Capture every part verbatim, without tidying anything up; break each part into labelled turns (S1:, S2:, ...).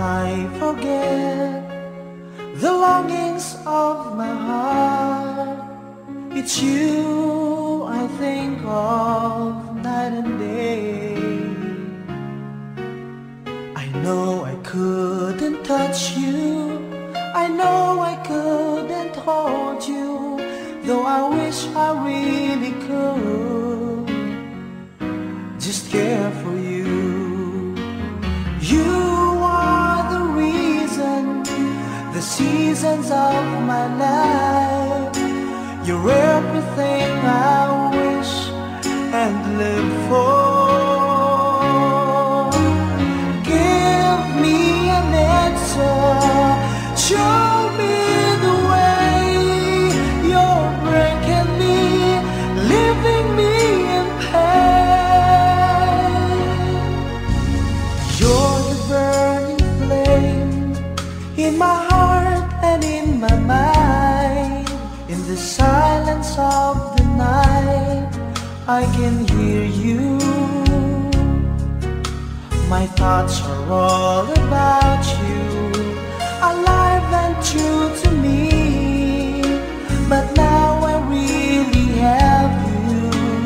S1: I forget the longings of my heart? It's you I think of night and day. I know I couldn't touch you, I know I couldn't hold you, though I wish I really could just care for you. You are the reason, the seasons of my life. You're everything I wish and live for. Give me an answer, show me the way. You're breaking me, leaving me in pain. You're the burning flame in my heart and in my mind. In the silence of the night, I can hear you. My thoughts are all about you, alive and true to me. But now I really have you,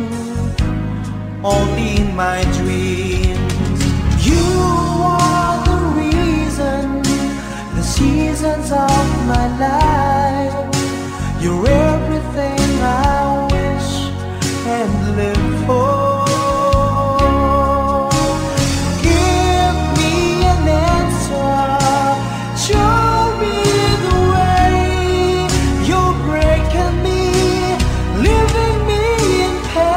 S1: only in my dreams. You are the reason, the seasons of my life. You're everything I wish and live for. Give me an answer, show me the way. You're breaking me, leaving me in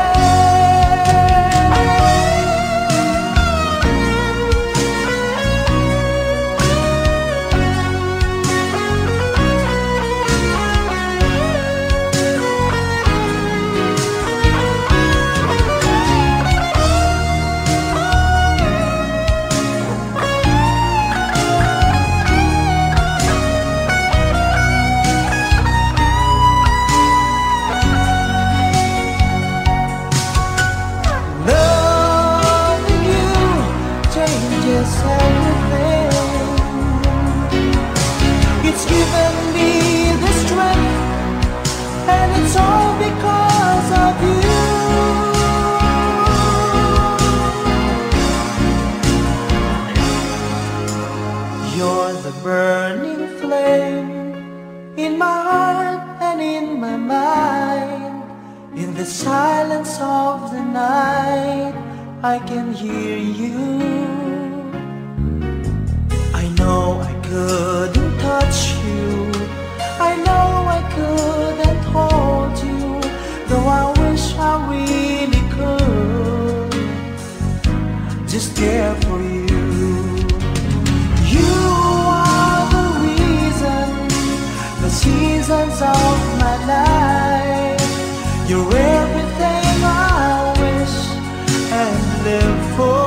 S1: it's given me the strength, and it's all because of you. You're the burning flame in my heart and in my mind. In the silence of the night, I can hear you. I know I couldn't touch you, I know I couldn't hold you, though I wish I really could just care for you. You are the reason, the seasons of my life. You're everything I wish and live for.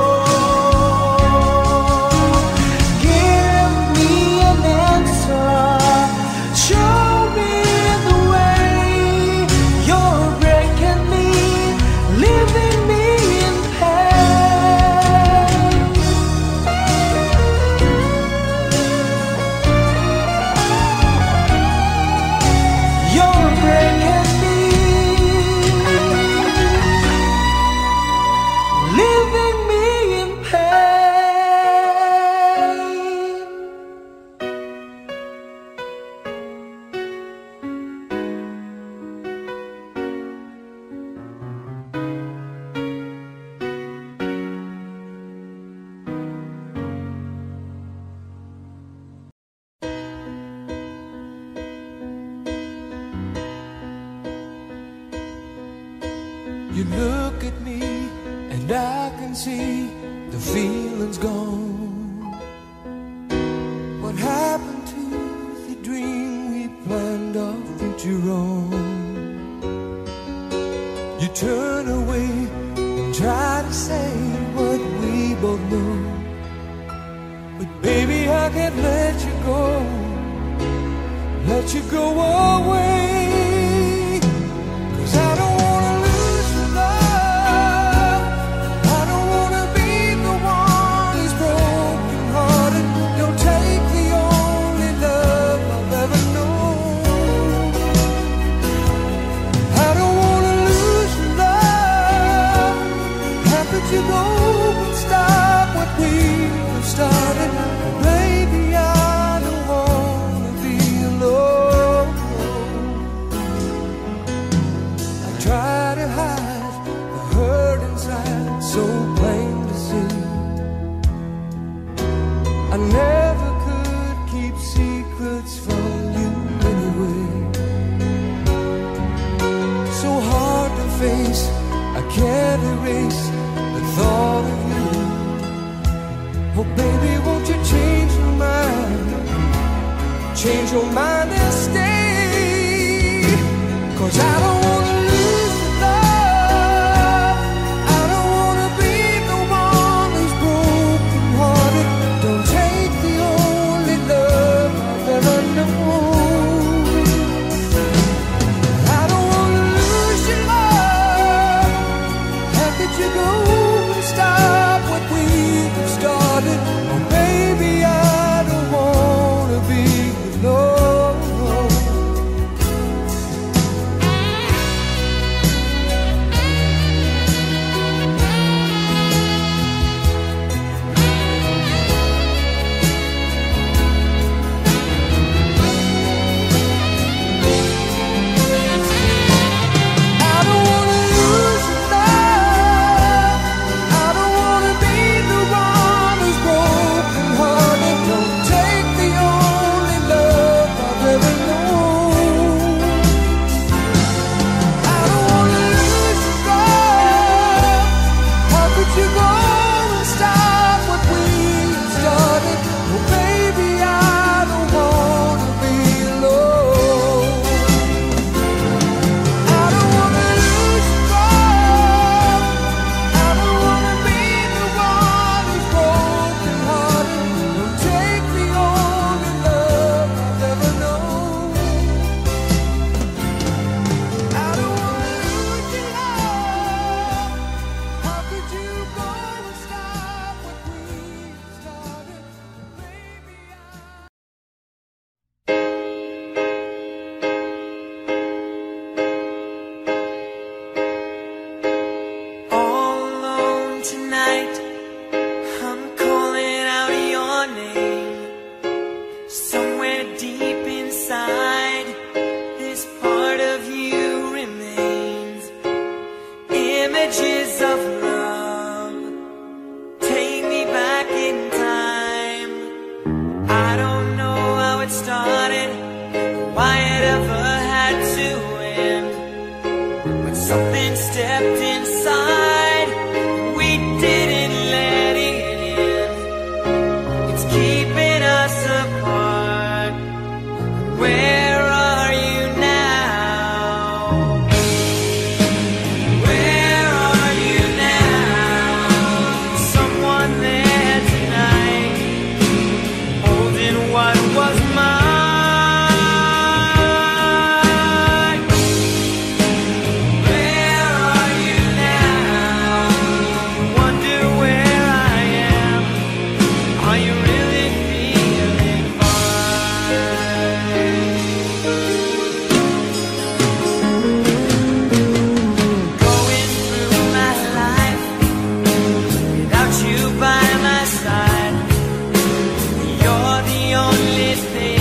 S2: You look at me and I can see the feeling's gone. What happened to the dream we planned our future on? You turn away and try to say what we both know, but baby I can't let you go, let you go away. 'Cause I don't wanna lose your love, I don't wanna be the one who's broken hearted. Don't tell change your mind and stay. 'Cause I don't wanna lose the love, I don't wanna be the one who's broken hearted. Don't take the only love I've ever known. I don't wanna lose your love. How could you go and stop what we've started? Oh baby, I don't wanna be alone.
S1: By my side, you're the only thing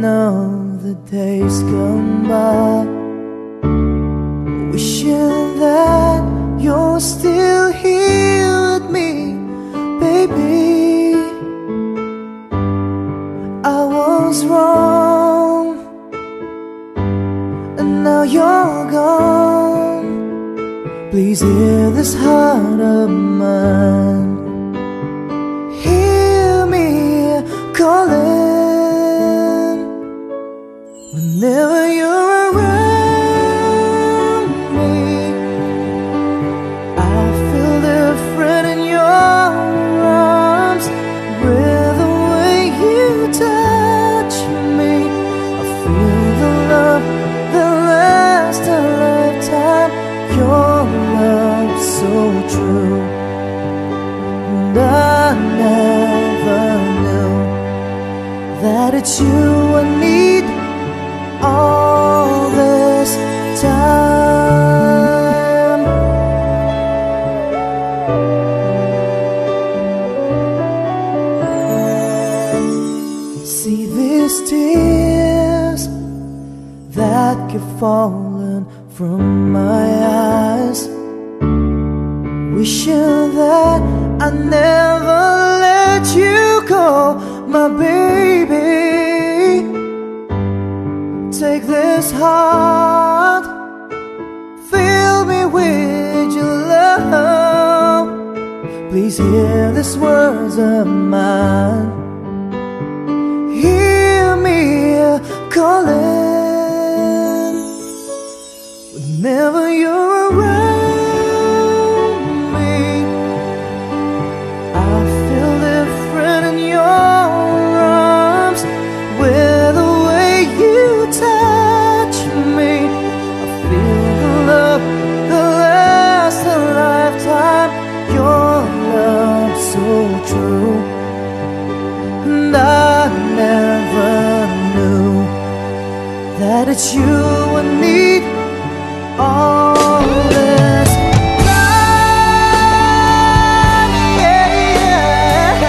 S1: know the days gone by, wishing that you're still here with me, baby. I was wrong, and now you're gone. Please hear this heart of mine, hear me calling. Whenever you're around me, I feel different in your arms. With the way you touch me, I feel the love that lasts a lifetime. Your love so true, and I never knew that it's you I need all this time. See these tears that keep falling from my eyes, wishing that I never let you go, my baby. Take this heart, fill me with your love. Please hear these words of mine, hear me calling. Whenever you're around me, I feel different in your arms. With the way you touch me, I feel the love that lasts a lifetime. Your love so true, and I never knew that it's you I need all this time, yeah.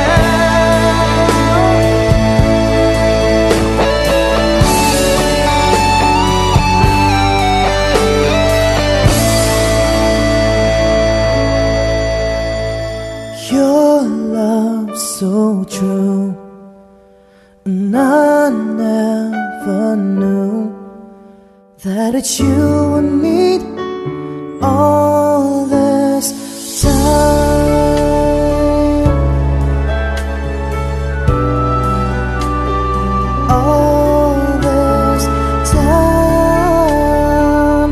S1: Your love so true, and I never knew that it's you I need all this time, all this time,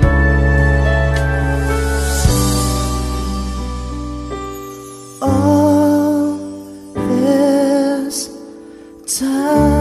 S1: all this time.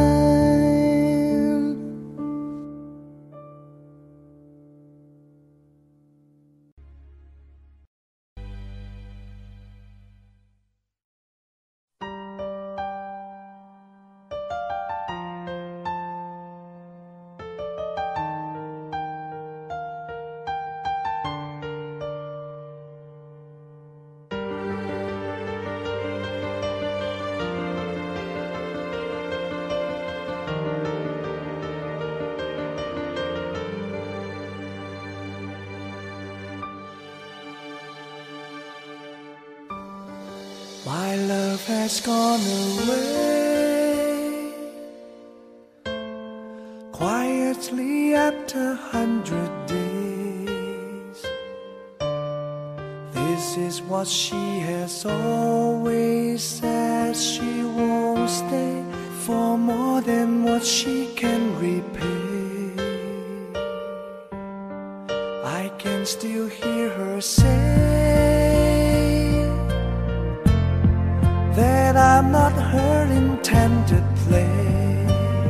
S2: My love has gone away quietly after a hundred days. This is what she has always said. She won't stay for more than what she can repay. I can still hear her say that I'm not her intended play.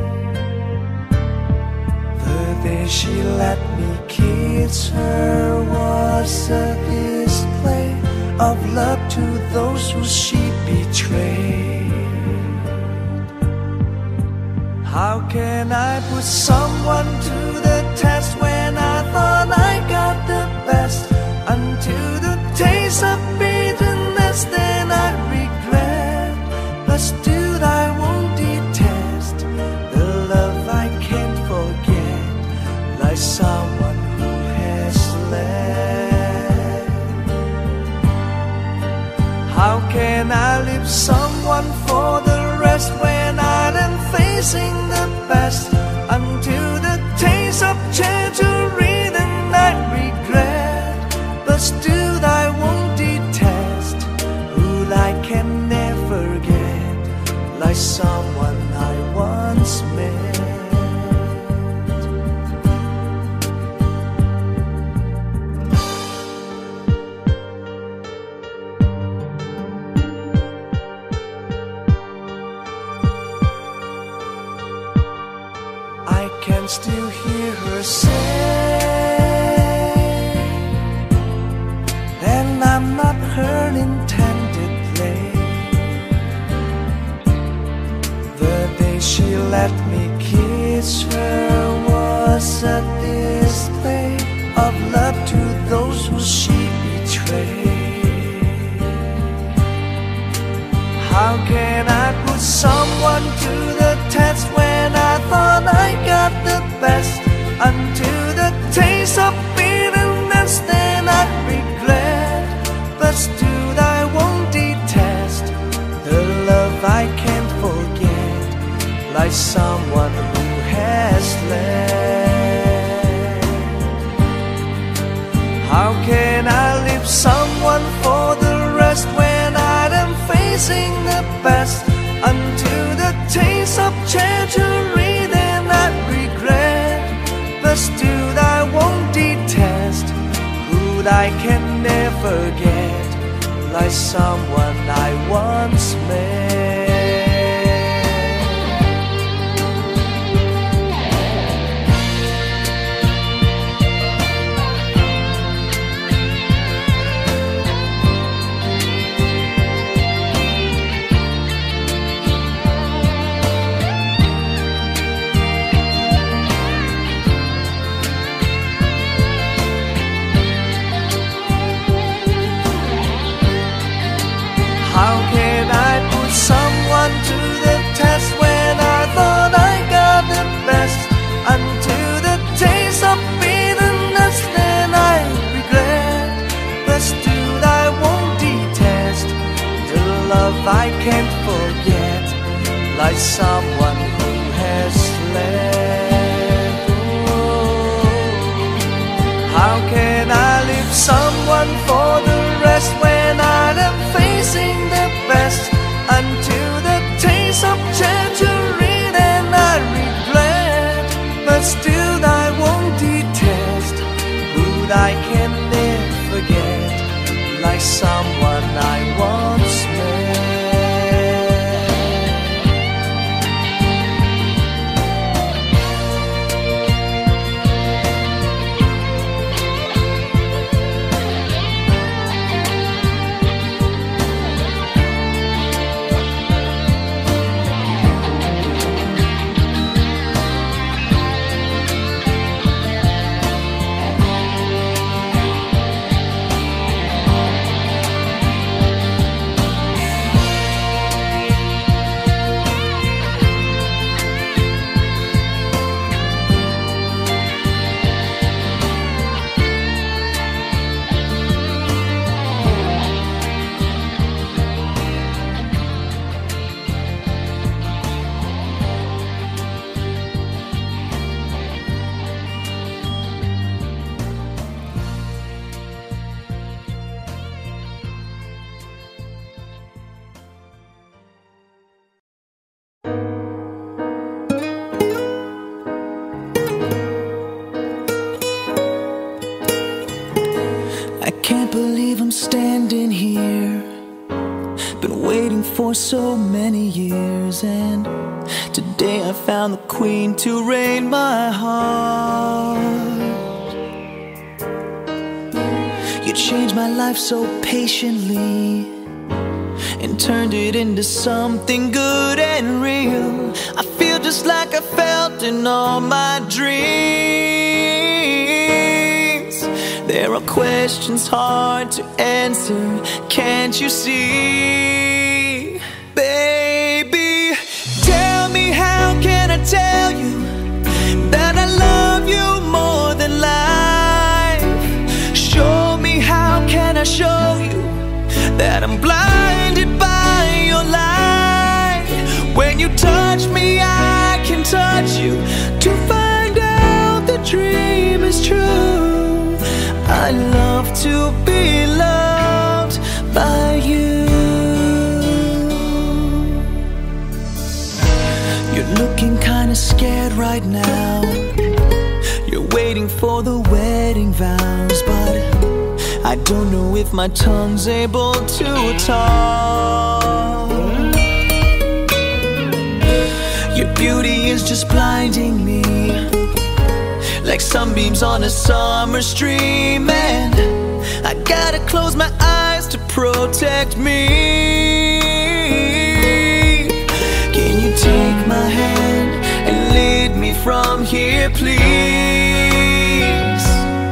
S2: The day she let me kiss her was a display of love to those who she betrayed. How can I put someone to the test when I thought I got the best? Until the taste of bitterness, then I regret. But still I won't detest the love
S1: can I leave someone for the rest when I am facing the best? Until the taste of treasury then I regret, but still I won't detest who I can never forget, like someone I once met. I can still hear her say, and I'm not her intended play. The day she let me kiss her was a display of love to those who she betrayed. How can I put someone to the test when I thought I got the best? Until the taste of bitterness then I regret, but still I won't detest the love I can't forget, like someone who has left. How can I leave someone for the rest when I am facing the best? Until the taste of treasury then I regret, but still I won't detest who I can never get, like someone I once met. How can I put someone to the test when I thought I got the best? Until the taste of bitterness then I regret, but still I won't detest the love I can't forget, like someone who has left. Oh, how can I leave someone for the rest when I am facing the best? Until the taste of treasury then I regret, but still I won't detest who I can never forget, like someone I once met. Can't believe I'm standing here, been waiting for so many years, and today I found the queen to reign my heart. You changed my life so patiently and turned it into something good and real. I feel just like I felt in all my dreams. There are questions hard to answer, can't you see? Baby, tell me, how can I tell you that I love you more than life? Show me, how can I show you that I'm blinded you touch me, I can touch you to find out the dream is true. I love to be loved by you. You're looking kinda scared right now. You're waiting for the wedding vows, but I don't know if my tongue's able to talk. Your beauty is just blinding me, like sunbeams on a summer stream, and I gotta close my eyes to protect me. Can you take my hand and lead me from here, please?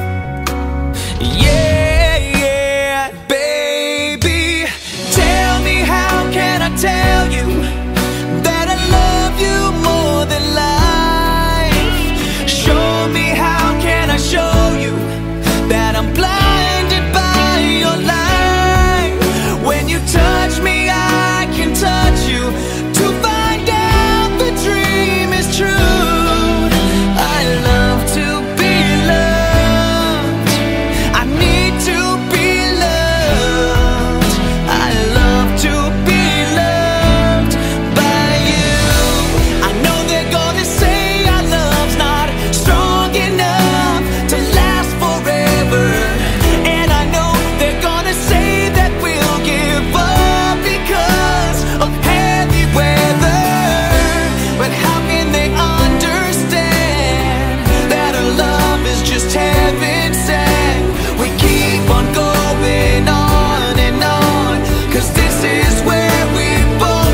S1: Yeah, yeah, baby. Tell me, how can I tell you that I love you more than life? Show me, how can I show you that I'm blinded by your light? When you touch me, I can touch you to find out the dream is true. I love to be loved. I need to be loved. I love to be loved by you. I know they're gonna say our love's not strong enough to last forever, and I know they're gonna say that we'll give up because of heavy weather. But how can they understand that our love is just heaven sent? We keep on going on and on, 'cause this is where we both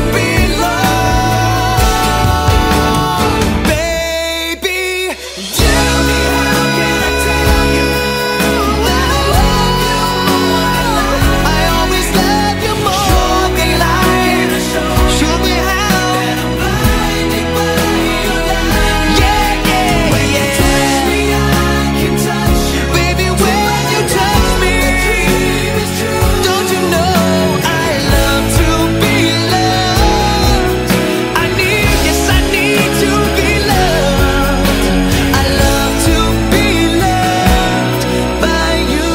S1: belong. Baby, tell me, how can I tell you that I love you more than life? I always love you more than life. Show me how that I'm blinded by your light. Yeah, yeah, when you touch me, I can touch you. Baby, when you touch me, don't you know I love to be loved? I need, yes, I need to be loved. I love to be loved by you.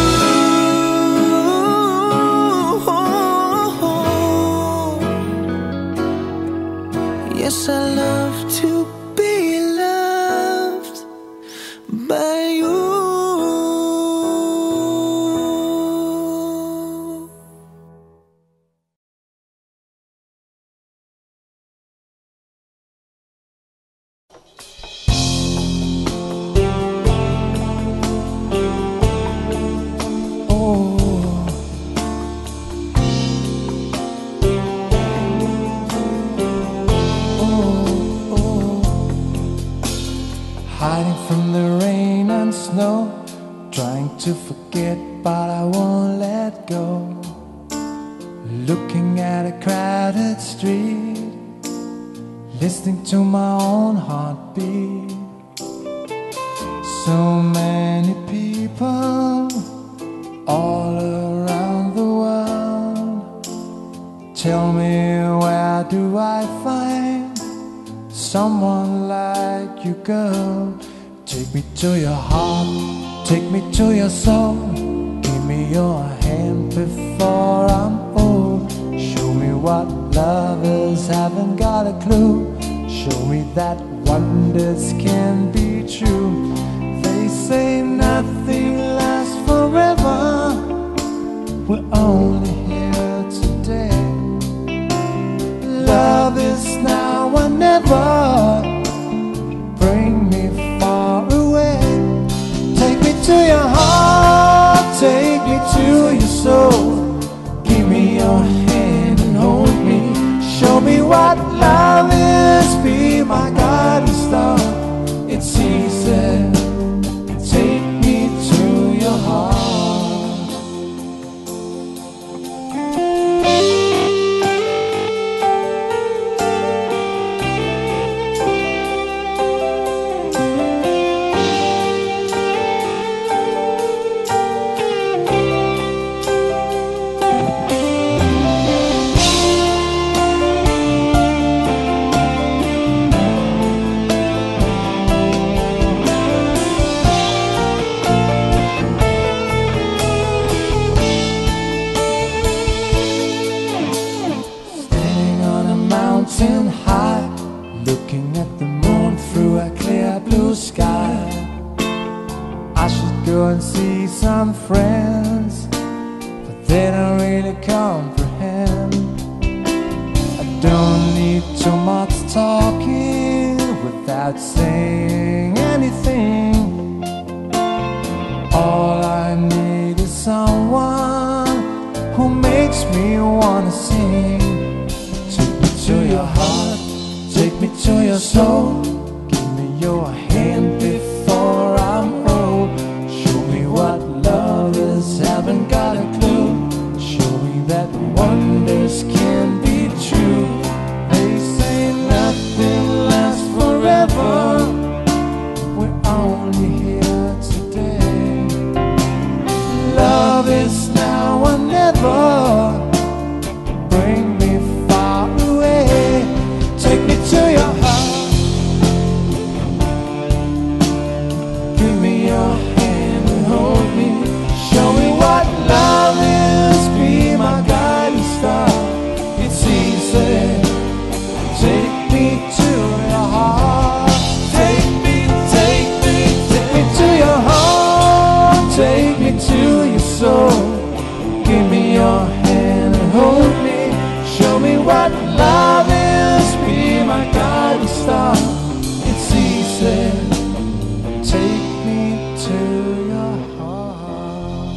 S1: Yes, I love to be loved by you.
S2: Hiding from the rain and snow, trying to forget but I won't let go. Looking at a crowded street, listening to my own heartbeat. So many people all around the world. Tell me, where do I find someone like you, girl? Take me to your heart, take me to your soul. Give me your hand before I'm old. Show me what lovers haven't got a clue. Show me that wonders can be true. They say nothing lasts forever. We're only here today. Love is now or never. Bring me far away. Take me to your heart, take me to your soul. Give me your hand and hold me. Show me what love is, be my guiding star. It's easy, take me to your heart. need too much talking without saying anything. All I need is someone who makes me wanna sing. Take me to your heart, take me to your soul. Give me your hand before I'm old. Show me what love is, haven't got a clue. Show me that wonders can be true. They say nothing lasts forever. We're only here today. Love is now or never. Bring me far away. Take me to your heart. Give me your hand and hold me. Show me what love is. Be my guiding star. It's easy. Take me to your heart. Take me, take me, take me to your heart. Take me to your soul. Give me your hand and hold me. Show me what love is. Be my guiding star. It's easy. Take me to your heart.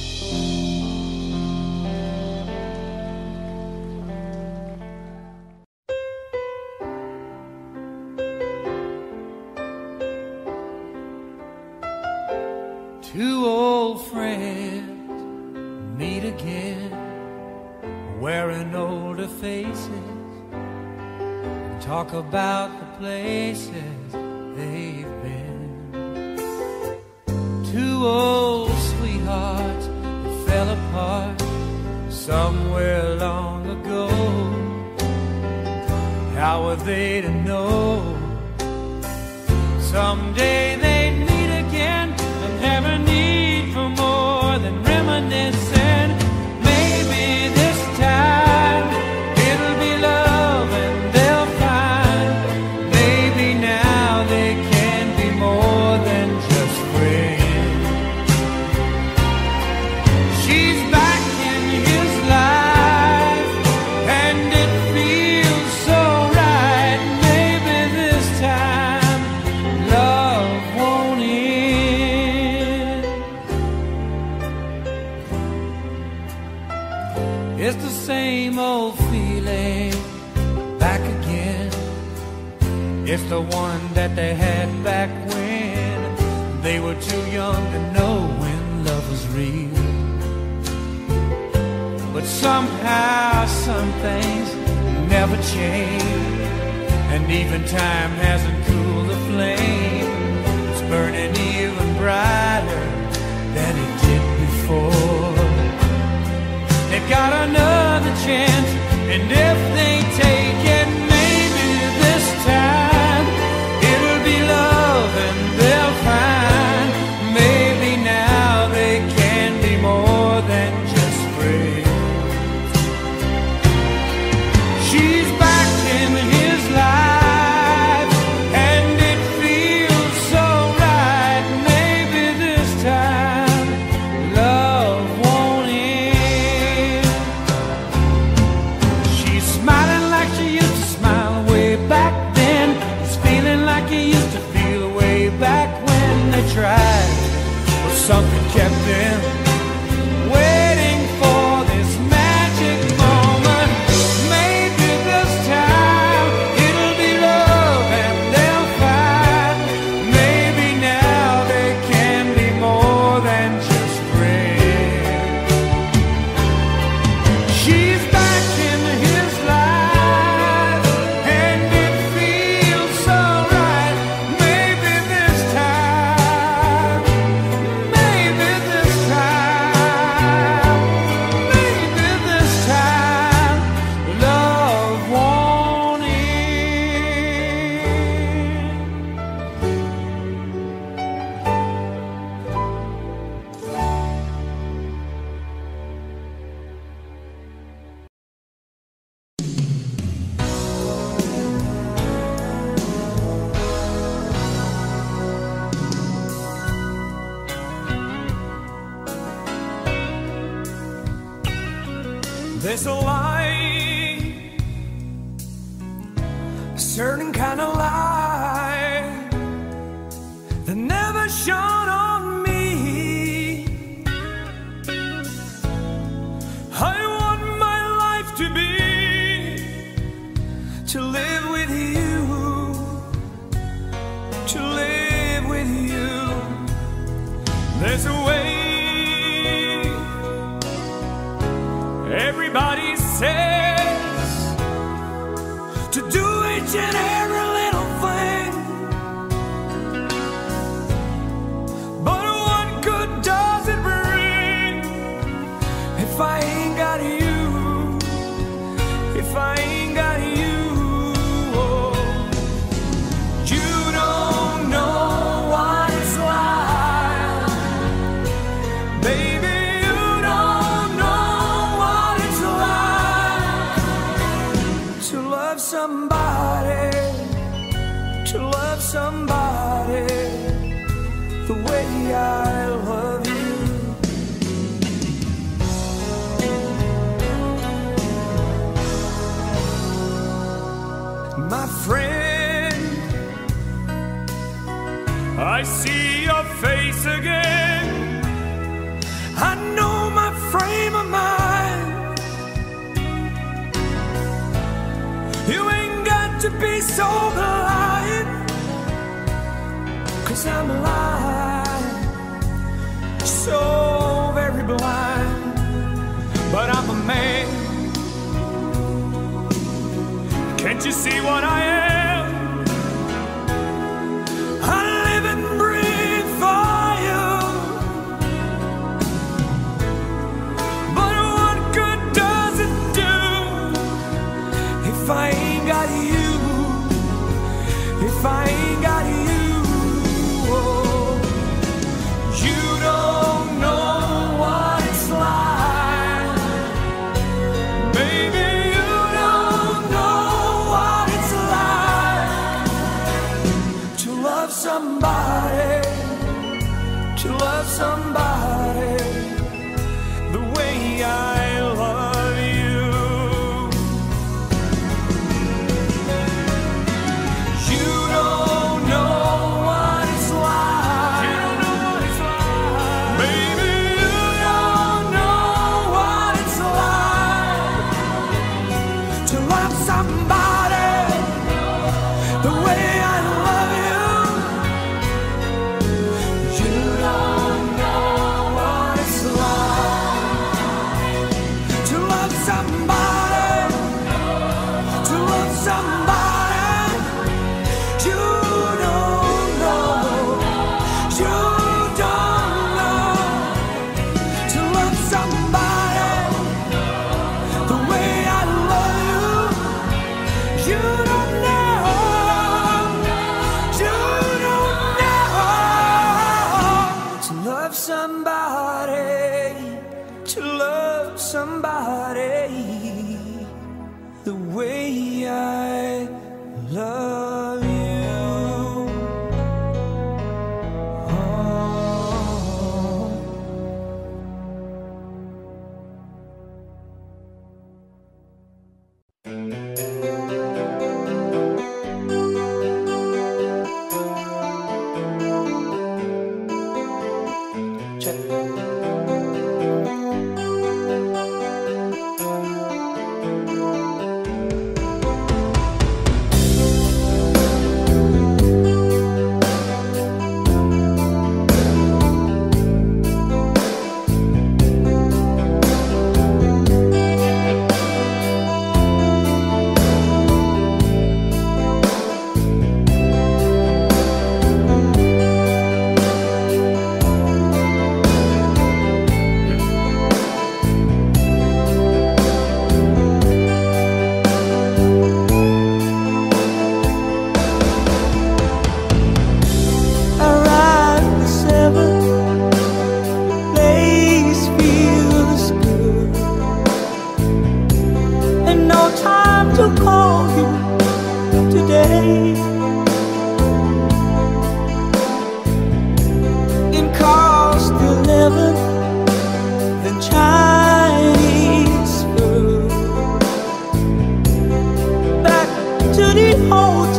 S1: Two old friends meet again, wearing older faces, and talk about the places they've been. Two old sweethearts that fell apart somewhere long ago. How were they to know someday they'd meet again and have a need for more than reminiscing? Maybe this time it'll be love and they'll find. Maybe now they can be more than just friends. She's back in his life and it feels so right. Maybe this time love won't end. It's the same old feeling back again. It's the one that they had back when they were too young to know when love was real. But somehow some things never change, and even time hasn't cooled the flame. It's burning even brighter than it did before. They've got another chance, and if they take it, maybe this time it'll be love and they'll find. Maybe now they can be more than just friends. She's back in his life and it feels so right. Maybe this time love won't end. She's smiling like she used to smile way back then. He's feeling like he used to feel way back when they tried, but something kept them waiting for this magic moment. Maybe this time it'll be love and they'll find. Maybe now they can be more than just friends. She's back in his life and it feels so right. Maybe this time, maybe this time, maybe this time love won't end.
S2: There's a light certain kind of light that never shone on me. I want my life to be to live with you, to live with you. There's a way. Everybody says to do each and every little thing, but what good does it bring if I ain't got you, if I ain't got you? Oh, you don't know what it's like, baby. Somebody, to love somebody the way I love you. My friend, I see your face again. I know my frame of mind. You ain't got to be so blind, 'cause I'm blind, so very blind. But I'm a man. Can't you see what I am? I live and breathe for you. But what good does it do if I ain't got you, if I ain't got you? Oh, you don't know what it's like, baby, you don't know what it's like to love somebody, to love somebody the way I love you.
S1: to the hotel.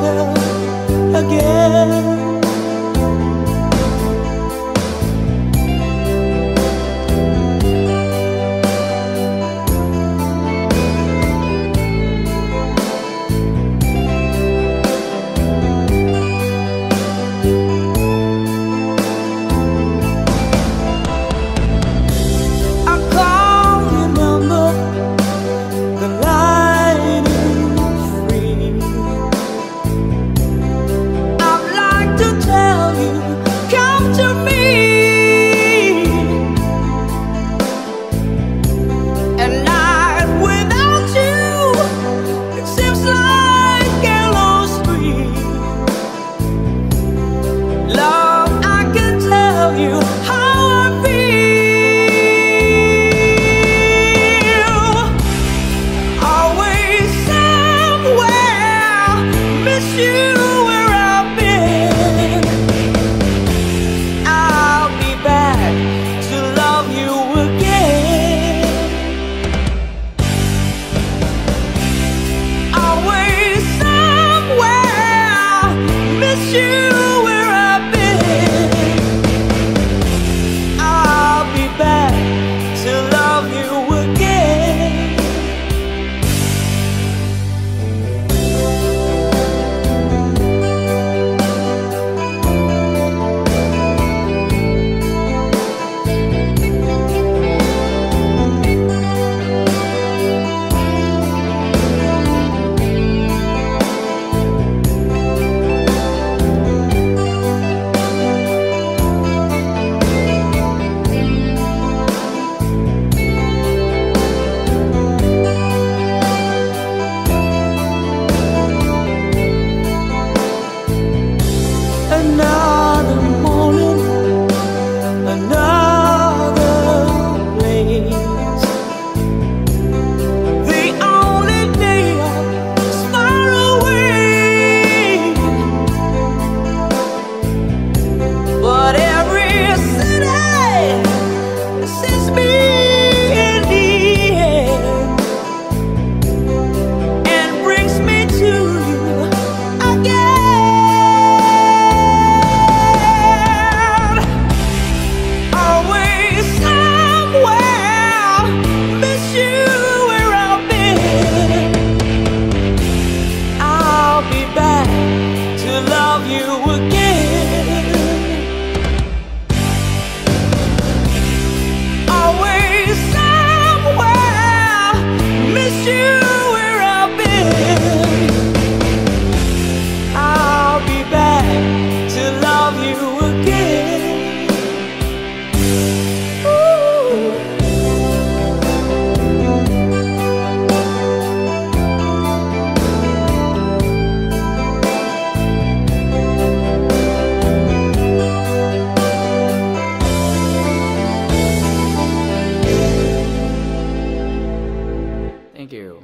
S3: Thank you.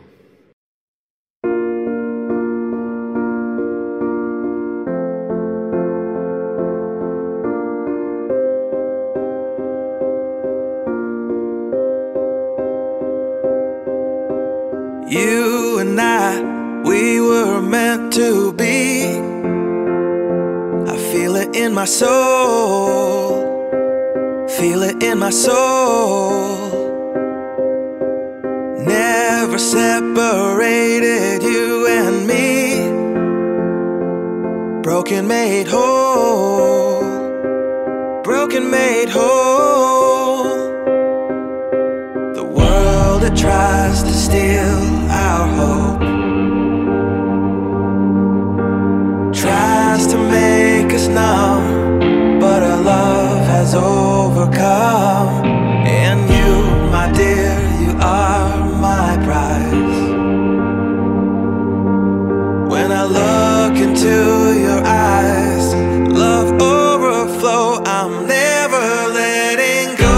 S2: You and I, we were meant to be. I feel it in my soul, feel it in my soul. Never separated, you and me. Broken made whole, broken made whole. The world that tries to steal our hope tries to make us numb, but our love has overcome. And you, my dear, you are my prize. When I look into your eyes, love overflow, I'm never letting go.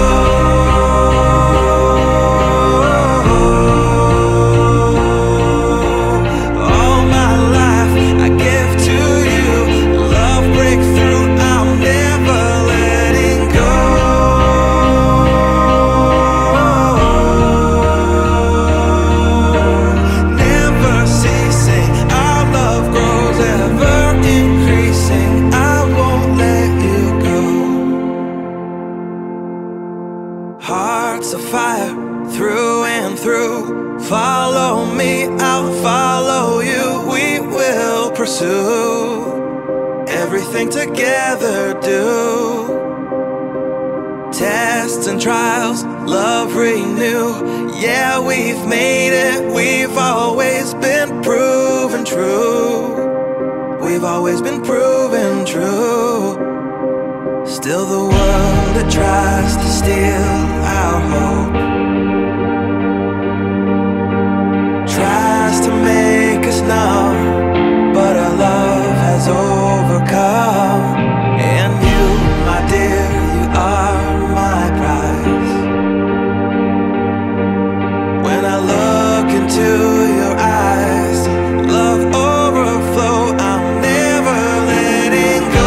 S2: Hearts of fire through and through. Follow me, I'll follow you. We will pursue everything together, do tests and trials, love renew. Yeah, we've made it, we've always been proven true. We've always been proven true. Still the world that tries to steal our hope tries to make us numb, but our love has overcome. And you, my dear, you are my prize. When I look into your eyes, love overflow, I'm never letting go.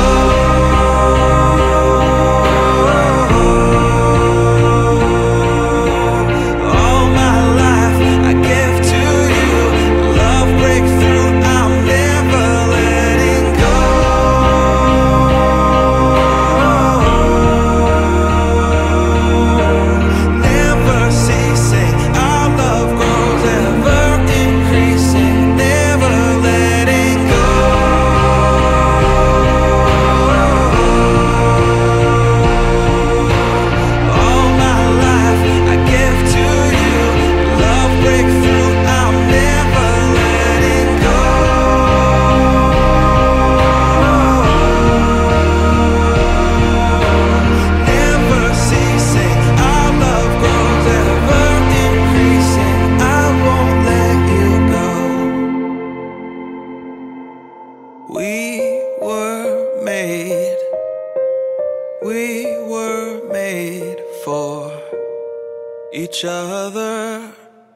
S2: We were made, we were made for each other.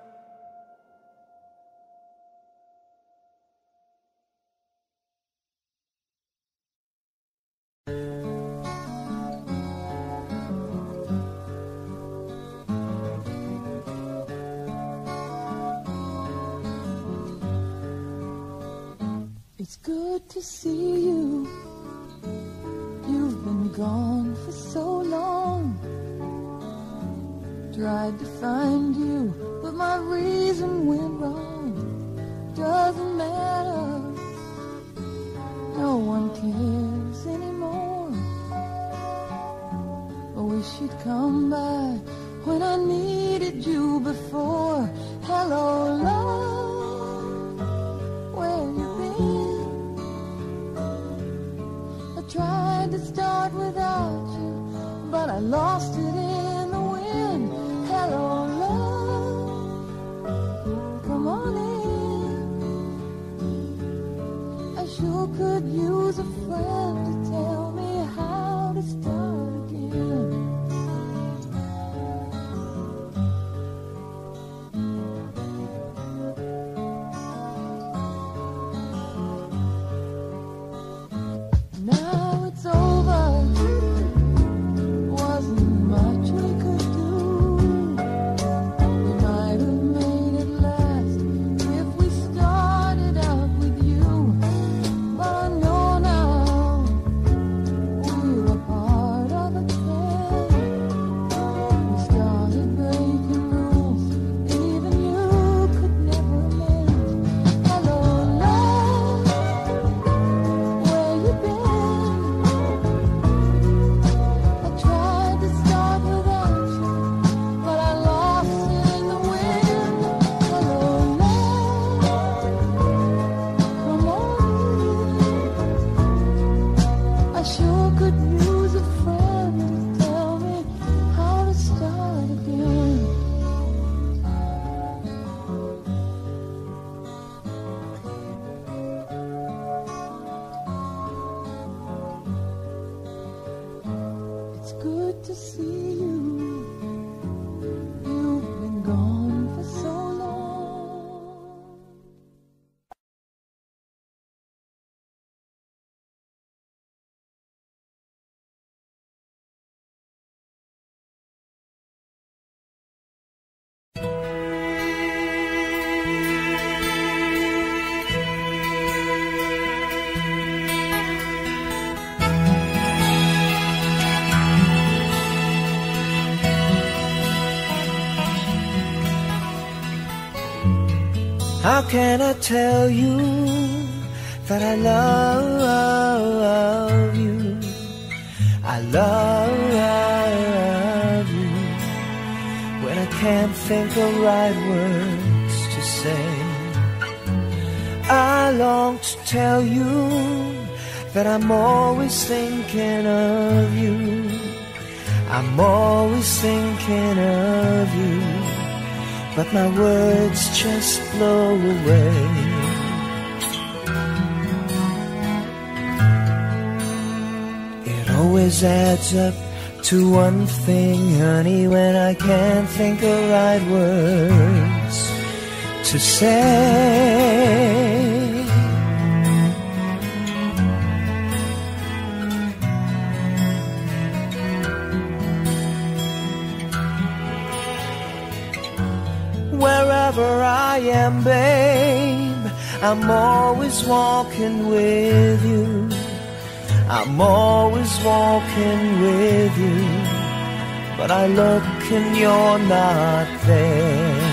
S4: It's good to see you. You've been gone for so long. Tried to find you, but my reason went wrong. Doesn't matter, no one cares anymore. I wish you'd come by when I needed you before. Hello, love, where you been? I tried to start without you, but I lost it in the wind. Hello, love, come on in. I sure could use a friend to tell me how to start again. to see you. You've been gone for so long.
S1: How can I tell you that I love you? I love you when I can't think of right words to say. I long to tell you that I'm always thinking of you. I'm always thinking of you, but my words just blow away. It always adds up to one thing, honey, when I can't think of right words to say. Wherever I am, babe, I'm always walking with you. I'm always walking with you, but I look and you're not there.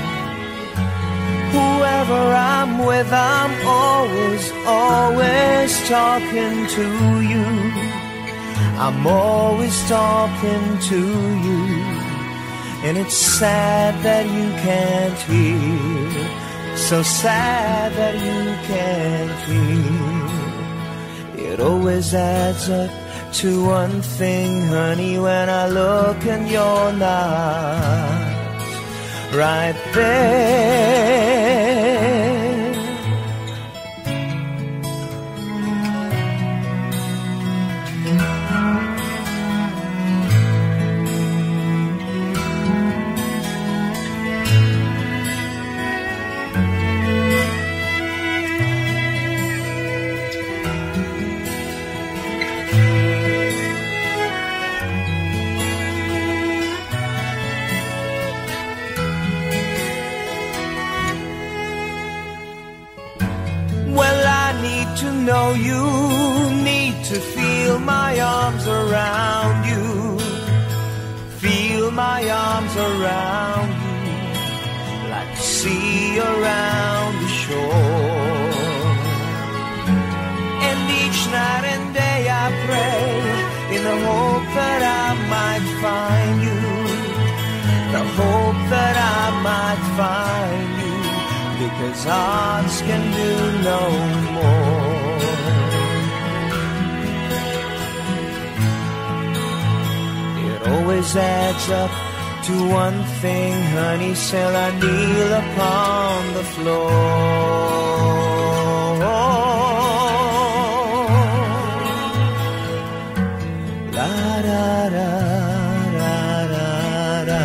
S1: Whoever I'm with, I'm always, always talking to you. I'm always talking to you. And it's sad that you can't hear, so sad that you can't hear. It always adds up to one thing, honey, when I look and you're not right there. To know you, need to feel my arms around you, feel my arms around you, like the sea around the shore. And each night and day I pray, in the hope that I might find you, the hope that I might find you, because hearts can do no more. Always adds up to one thing, honey, till I kneel upon the floor. La da da da da da.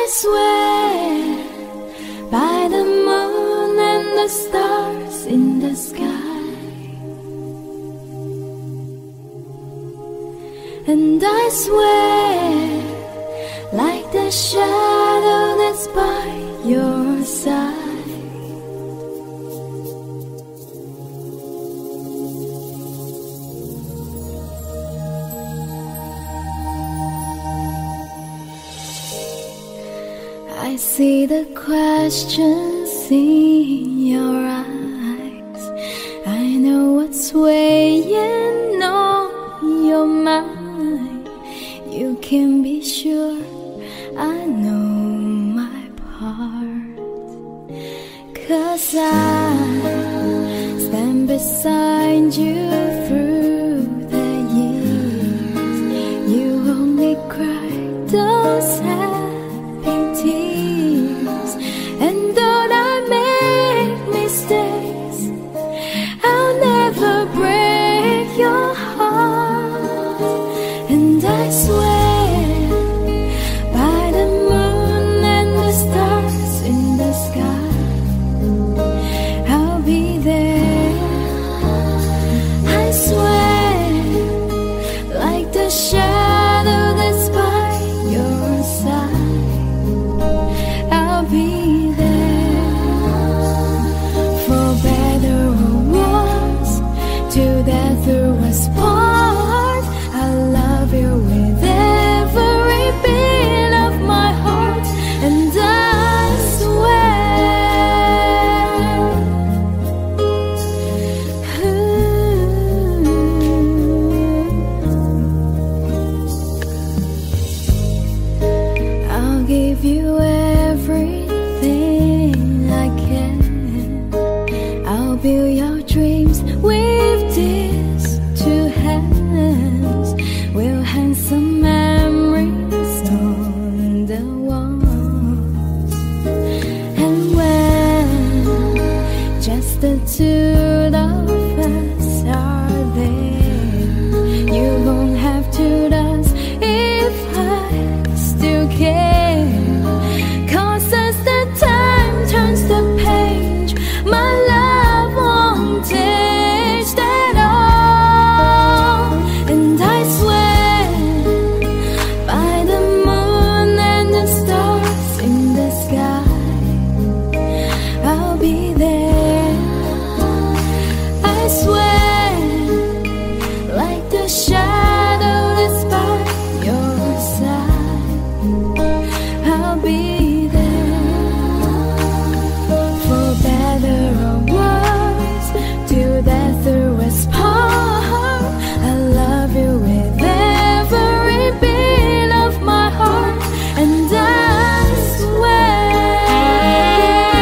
S4: swear by the moon and the stars in the sky, and I swear like the shadow that's by your side. I see the questions in your eyes. I know what's weighing on your mind. You can be sure I know my part, 'cause I stand beside you through the years. You only cry those happy tears, and though I make mistakes, I'll never break your heart. And I swear by the moon and the stars in the sky, I'll be there. I swear like the shadow that's by your side, I'll be there. For better or worse, till death do us part, I love you with every beat of my heart. And I swear, ooh, I'll give you everything I can. I'll build your dreams with these two hands. We'll hang some memories on the walls. And when just the two of us are there, you won't have to ask if I still care. 'Cause as the time turns the page, my love won't taste at all. And I swear by the moon and the stars in the sky, I'll be there. I swear like the shadow that's by your side, I'll be there. For better or worse, till death do us part, I love you with every beat of my heart. And I swear,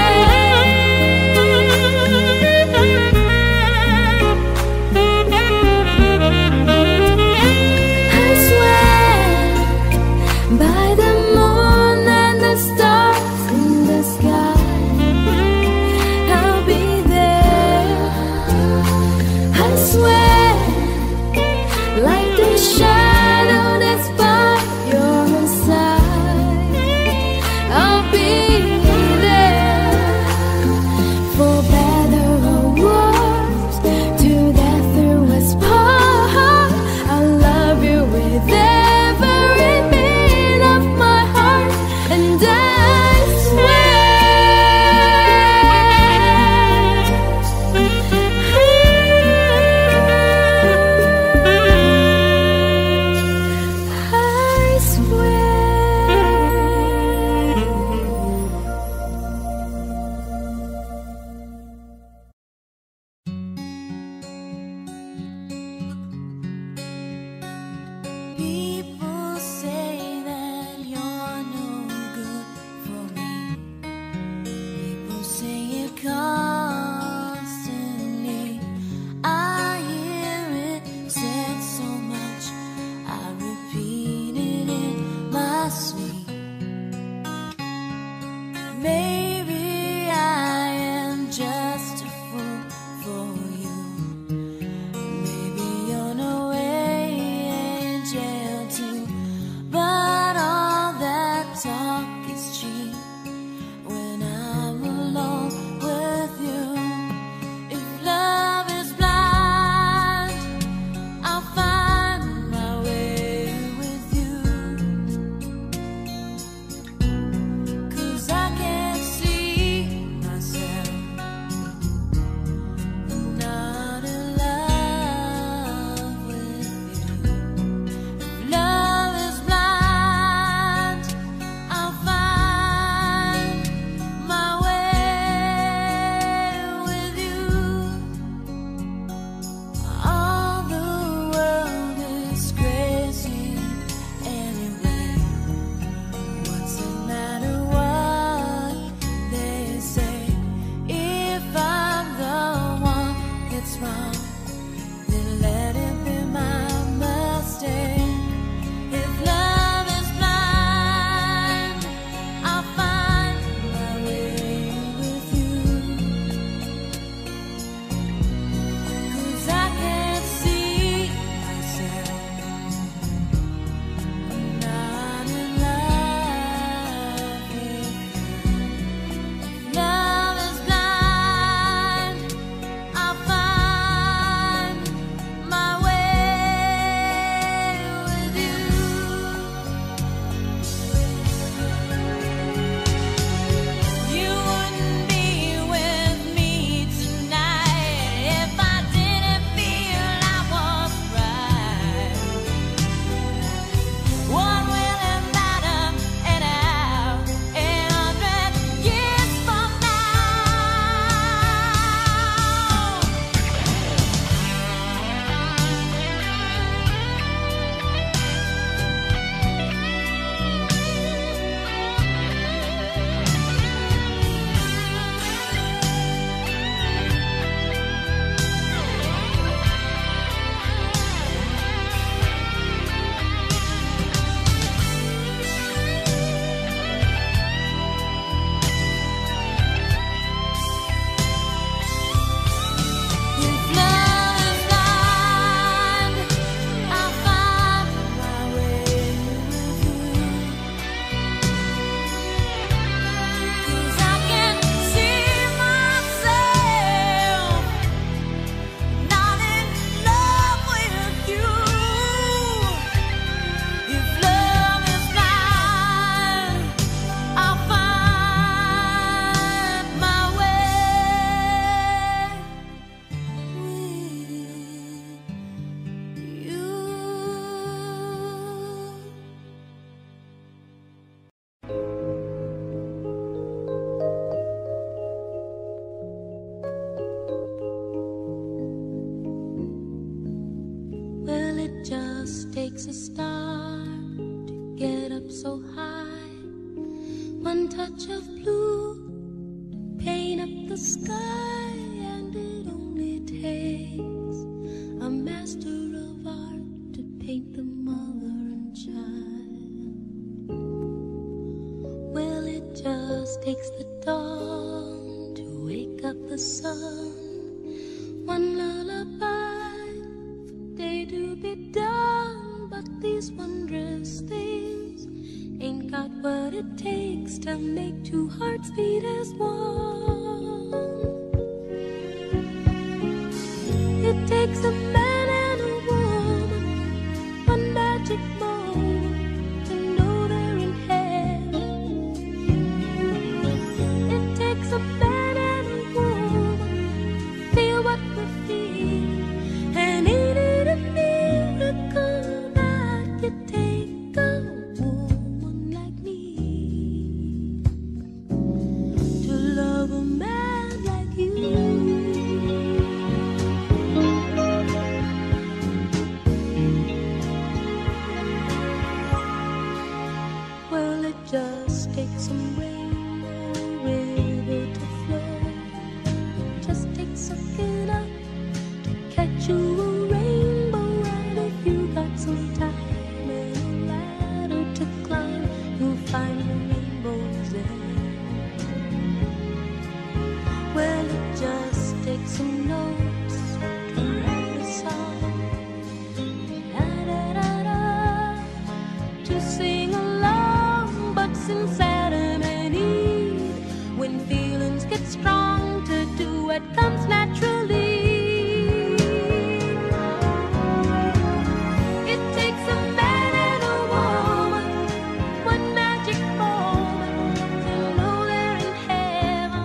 S4: I swear by the moon and the stars in the sky, I'll be there. I swear like the shadow that's by your side, I'll be there. For better or worse, till death do us part, I love you with every beat of my heart. And I swear,
S3: just takes a star to get up so high. One touch of blue to paint up the sky, and it only takes a master of art to paint the mother and child. Well, it just takes the dawn to wake up the sun. One lullaby for day to be done, but these wondrous things ain't got what it takes to make two hearts beat as one. It takes a man and a woman, one magic moment to know they're in heaven. It takes a man and a woman, feel what we feel, and ain't it a miracle that you take a woman like me to love a man like you. Well, it just takes some rain or a river to flow. Just takes sucking up to catch you a rainbow. And if you got some time and a ladder to climb, you'll find the rainbow's end. Well, it just takes some notes to write a song, da-da-da-da, to sing along. But since Adam and Eve, when feelings get strong, to do what comes naturally. It takes a man and a woman, one magic moment to know they're in heaven.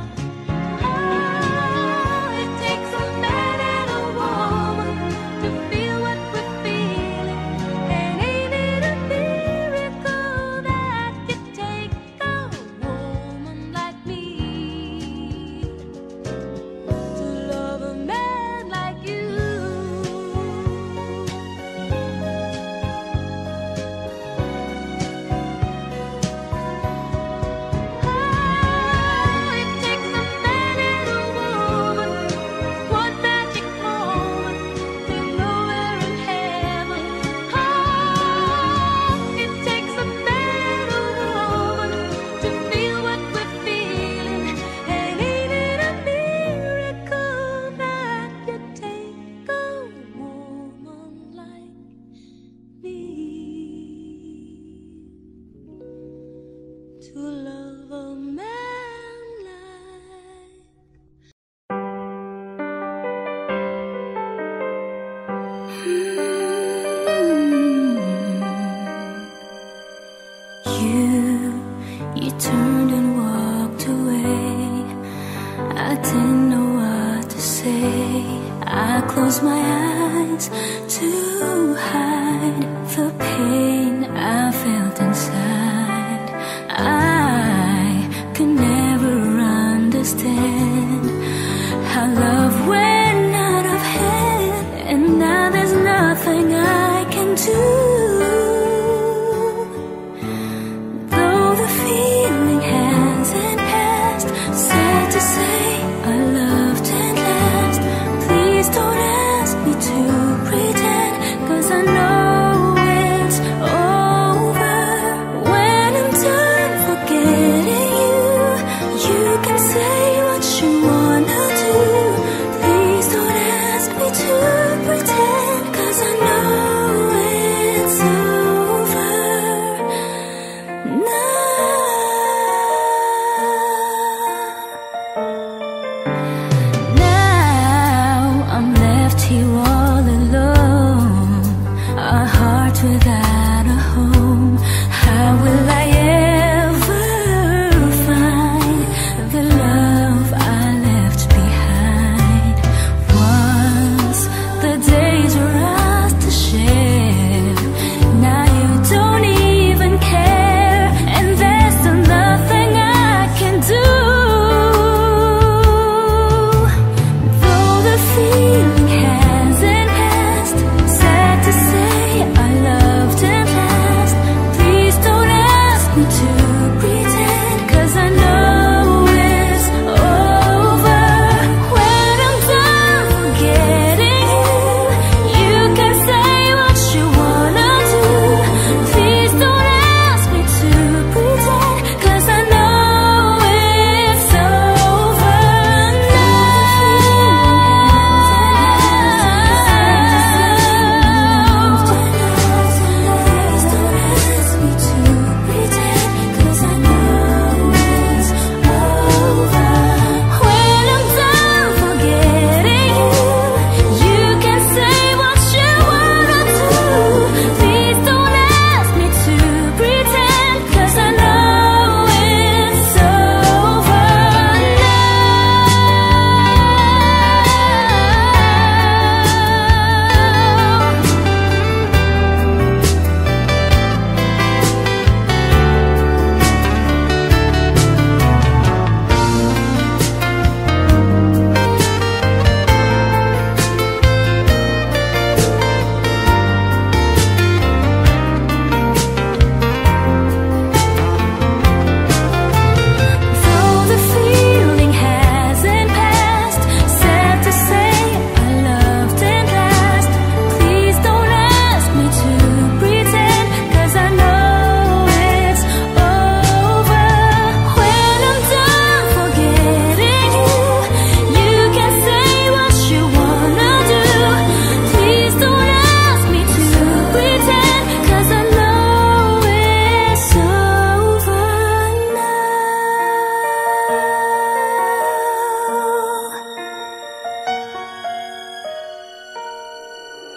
S3: Oh, it takes a man and a woman to feel what we're feeling, and ain't it a miracle that you take a woman like me to love a man like you. Oh, it takes a man and a woman, one magic moment to know we're in heaven. Oh, it takes a man and a woman to feel what we're feeling, and ain't it a miracle that you take a woman like me to love a man like
S5: You, you turned and walked away. I didn't know what to say. I closed my eyes to hide the pain I felt inside. I could never understand how love went out of hand, and now there's nothing I can do. Though the feeling hasn't passed, sad to say our love didn't last. Please don't ask me to pretend, 'cause I know it's all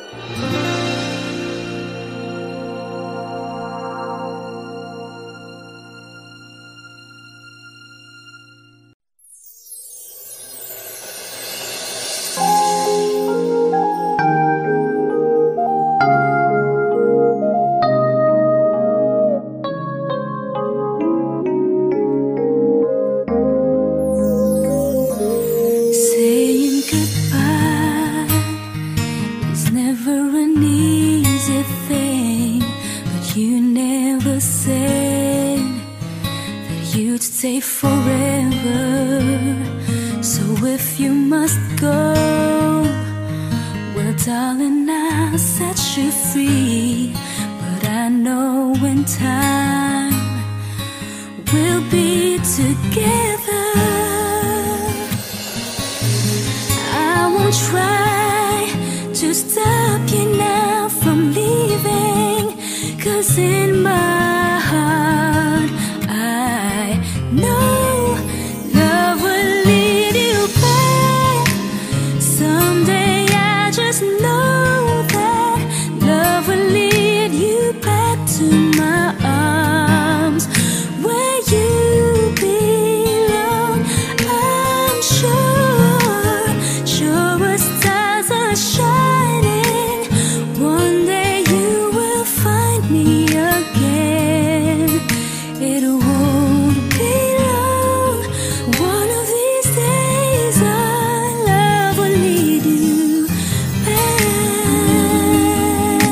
S5: Saying goodbye is never an easy thing, but you never said that you'd stay forever. So if you must go, well darling, I'll set you free. But I know in time we'll be together. I won't try to stop you now from leaving, 'cause in my heart I know love will lead you back. Someday I just know that love will lead you back to my arms where you belong. I'm sure, sure as stars are shining, one day you will find me again. It won't be long. One of these days our love will lead you back.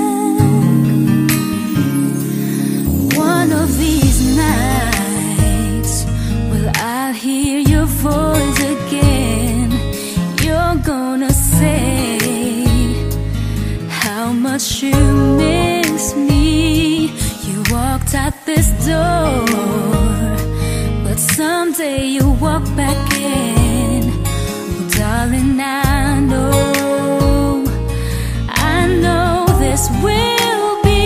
S5: One of these nights, well, I'll hear your voice again. You're gonna say how much you miss me. You walked out this door, but someday you'll walk back in. Oh, darling, I know, I know this will be.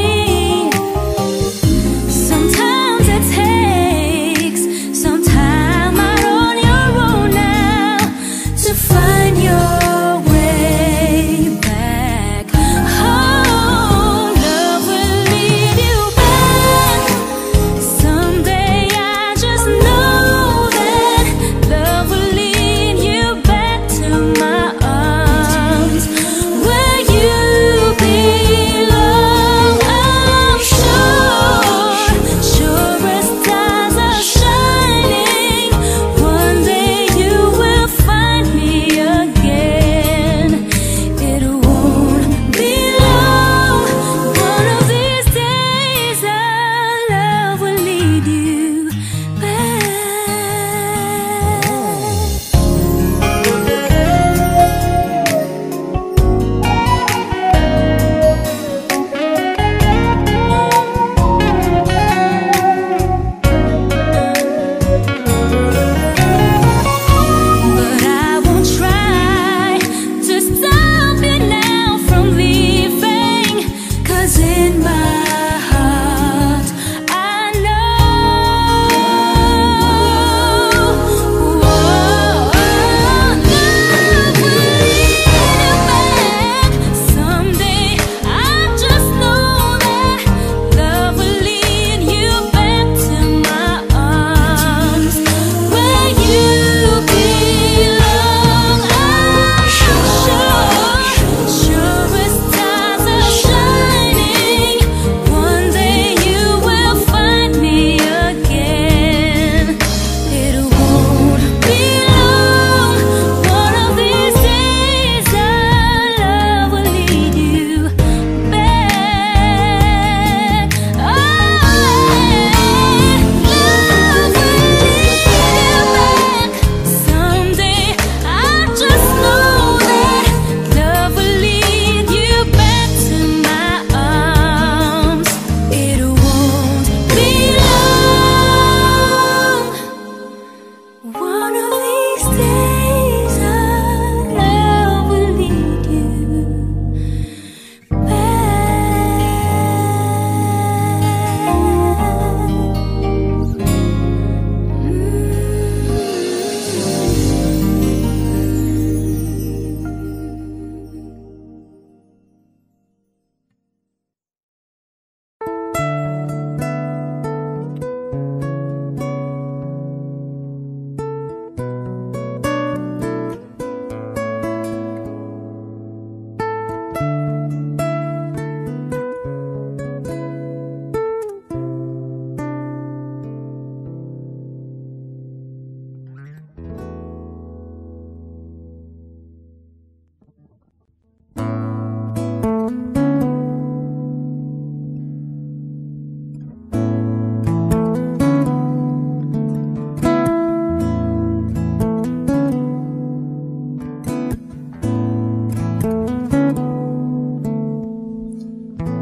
S5: Sometimes it takes some time out on your own now to find your way back home. Love will lead you back. Someday I just know that love will lead you back to my arms where you belong.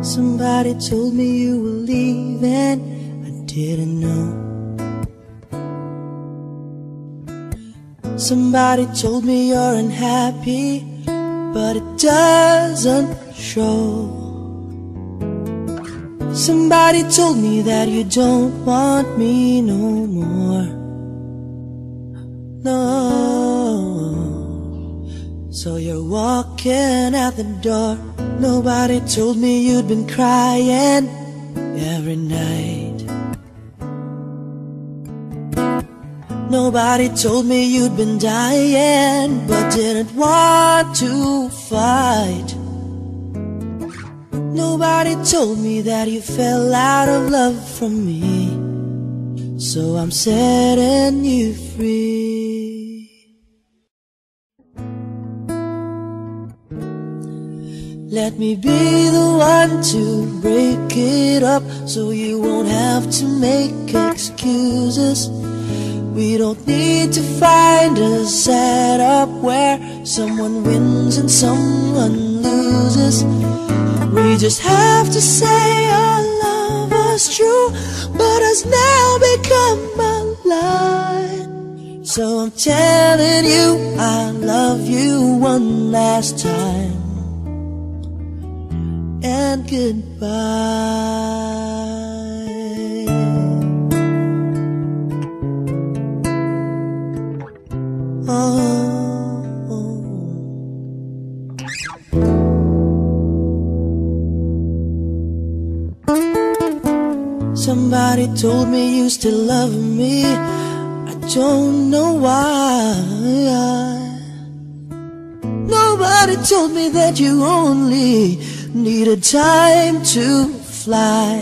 S1: Somebody told me you were leaving, I didn't know. Somebody told me you're unhappy, but it doesn't show. Somebody told me that you don't want me no more. No. So you're walking out the door. Nobody told me you'd been crying every night. Nobody told me you'd been dying, but didn't want to fight. Nobody told me that you fell out of love from me. So I'm setting you free. Let me be the one to break it up, so you won't have to make excuses. We don't need to find a setup where someone wins and someone loses. We just have to say our love was true, but has now become a lie. So I'm telling you I love you one last time, and goodbye. Oh, oh. Somebody told me you still love me. I don't know why. Nobody told me that you only needed time to fly.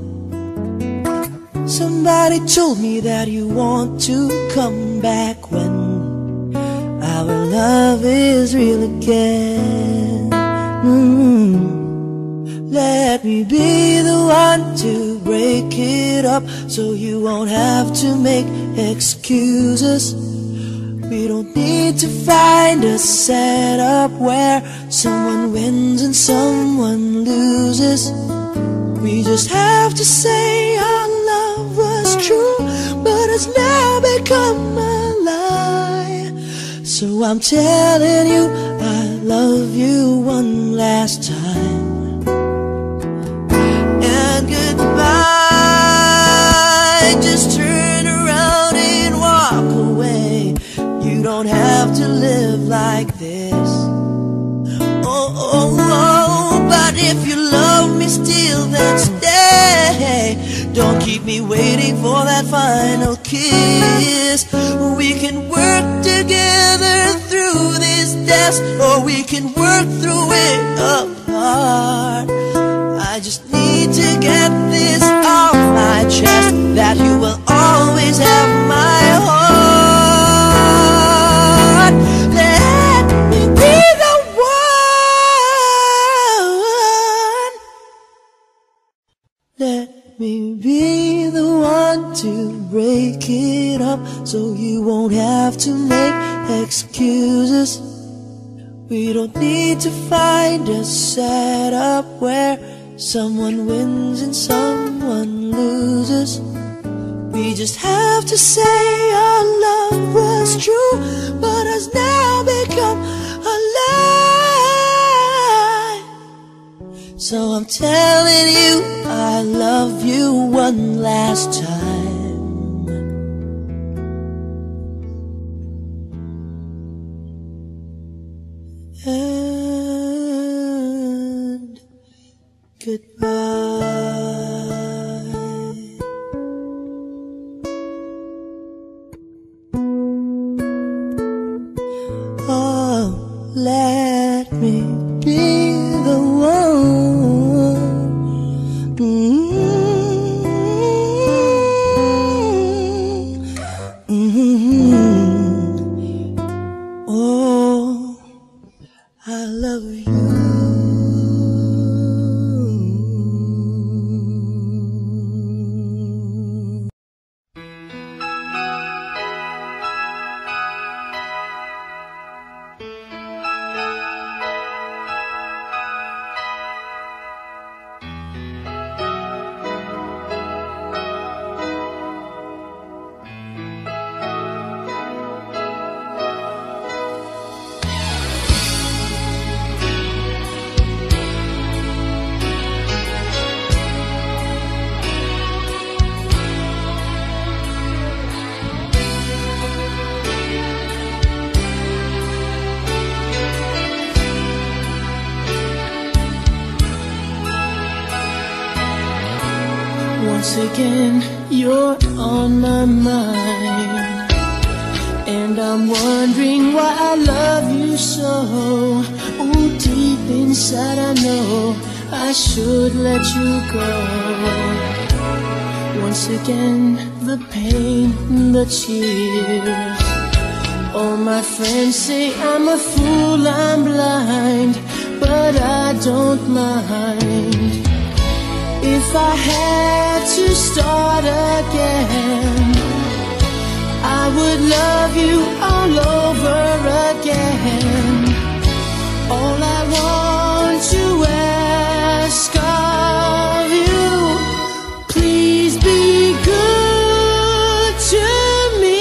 S1: Somebody told me that you want to come back when our love is real again. mm. Let me be the one to break it up, so you won't have to make excuses. We don't need to find a setup where someone wins and someone loses. We just have to say our love was true, but has now become a lie. So I'm telling you I love you one last time, and goodbye. Just turn around and walk away. You don't have to live like this. Oh, oh, oh, but if you love me still, then stay. Don't keep me waiting for that final kiss. We can work together through this test, or we can work through it apart. I just need to get this off my chest, that you will always have my heart. Let me be the one. Let me be the one to break it up, so you won't have to make excuses. We don't need to find a setup where someone wins and someone loses. We just have to say our love was true, but has now become a lie. So I'm telling you I love you one last time, and goodbye. Oh, let me be the one. Mm-hmm. Mm-hmm. Oh, I love you. Once again, you're on my mind, and I'm wondering why I love you so. Oh, deep inside I know I should let you go. Once again, the pain, the tears. All my friends say I'm a fool, I'm blind, but I don't mind. If I had to start again, I would love you all over again. All I want to ask of you, please be good to me.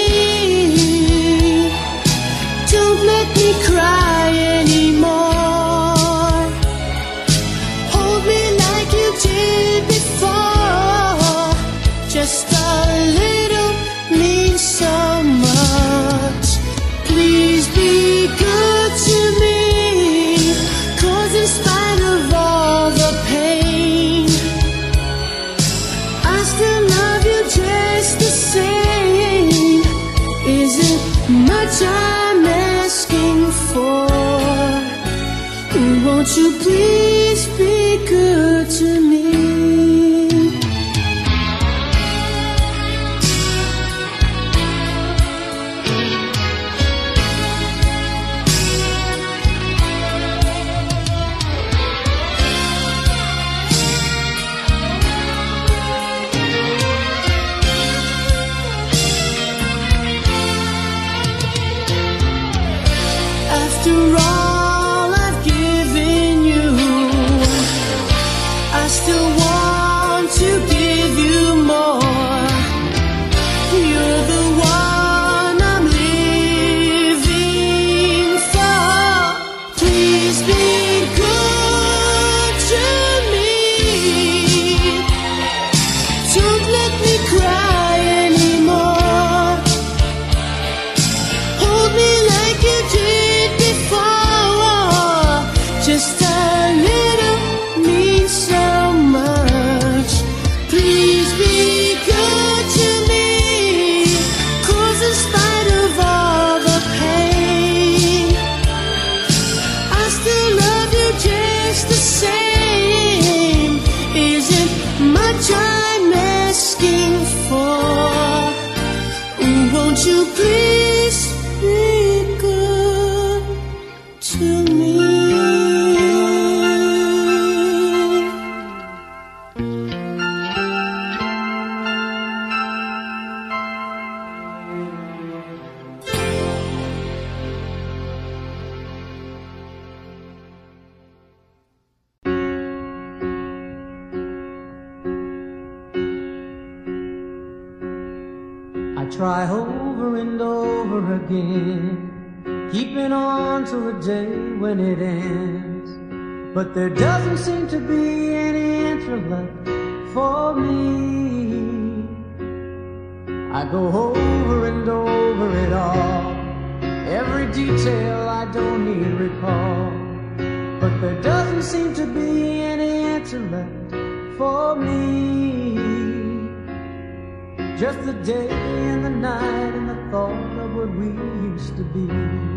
S1: Don't let me cry anymore. Hold me like you did before. Just a little means so much. Please be good to me, 'cause in spite of all the pain, I still love you just the same. Isn't much I'm asking for. Won't you please be good to me? After all I've given you, I still want to give you more. You're the one I'm living for. Please be good to me. Don't let me cry anymore. Hold me like you did before. Just a little means so much. Please be good to me, 'cause in spite of all the pain, I still love you just the same. Isn't much I'm asking for. Won't you please be good to me?
S6: I try over and over again, keeping on till the day when it ends. But there doesn't seem to be any answer left for me. I go over and over it all, every detail I don't need recall. But there doesn't seem to be any answer left for me. Just the day and the night and the thought of what we used to be.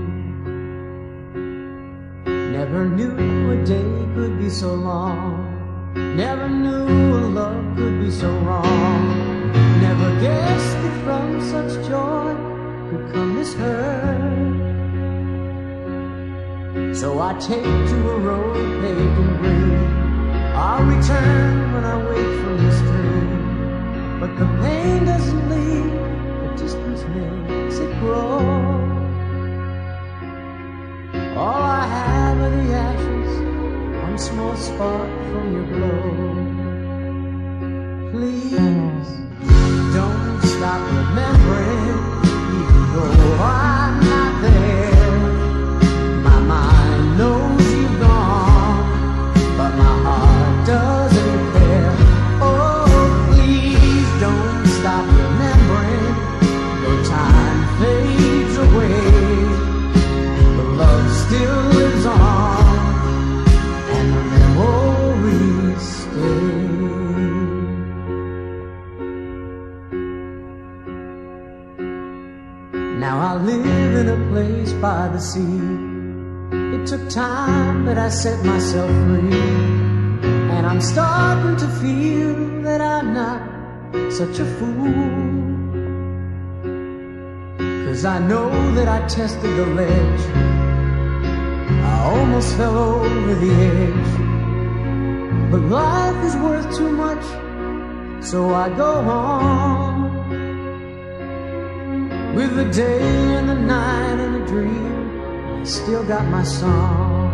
S6: Never knew a day could be so long. Never knew a love could be so wrong. Never guessed that from such joy could come this hurt. So I take to a road paved in green. I'll return when I wake from this dream. But the pain doesn't leave, the distance makes it grow. All I have are the ashes, one small spark from your glow. Please don't stop remembering, even though I'm not there. My mind knows you've gone, but my heart doesn't care. Oh, please don't stop remembering, though time fades away. The love still lives on, and the memories stay. see. It took time, but I set myself free. And I'm starting to feel that I'm not such a fool. 'Cause I know that I tested the ledge. I almost fell over the edge. But life is worth too much, so I go on. With the day and the night and a dream, I still got my song.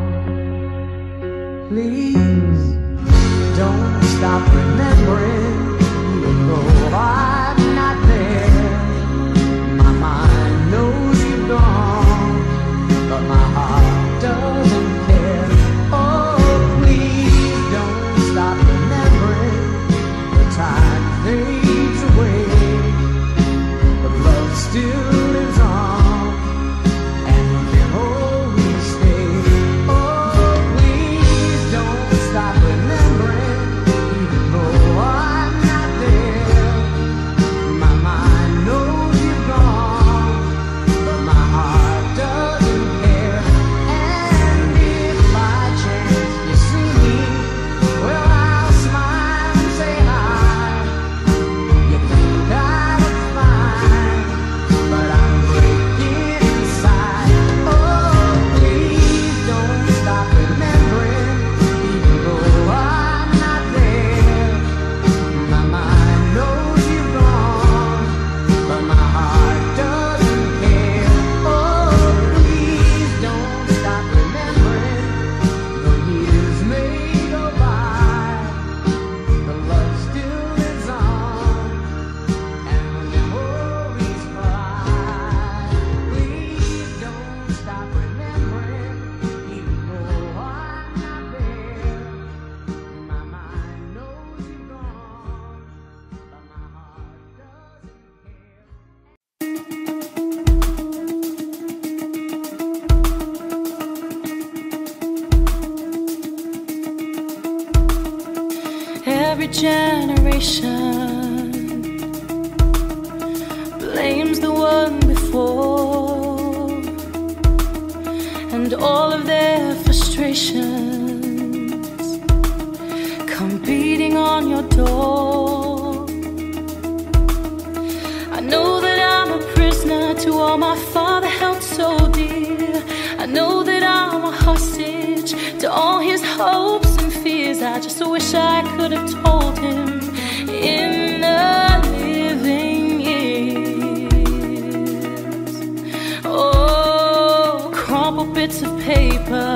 S6: Please don't stop remembering, even though I'm not there. My mind knows you're gone, but my heart doesn't care. Oh, please don't stop remembering. The time fades away, but love still lives on, and will always stay. Oh, please don't stop remembering, even though I'm not there. My mind knows you're gone, but my heart doesn't care. And if by chance you see me, well, I'll smile and say hi. You think I look fine, but I'm breaking inside. Oh, please don't stop remembering, even though I'm not there. My mind knows you're gone, but my heart doesn't care. Oh, please don't stop remembering. The years may go by, but love still lives on, and the memories fly. Please don't stop remembering, even though I'm not there. My mind knows you're gone, but my heart doesn't care.
S5: Every generation blames the one before, and all of their frustrations come beating on your door. I know that I'm a prisoner to all my father held so dear. I know that I'm a hostage to all his hopes and fears. I just wish I could have told him in the living years. Oh, crumpled bits of paper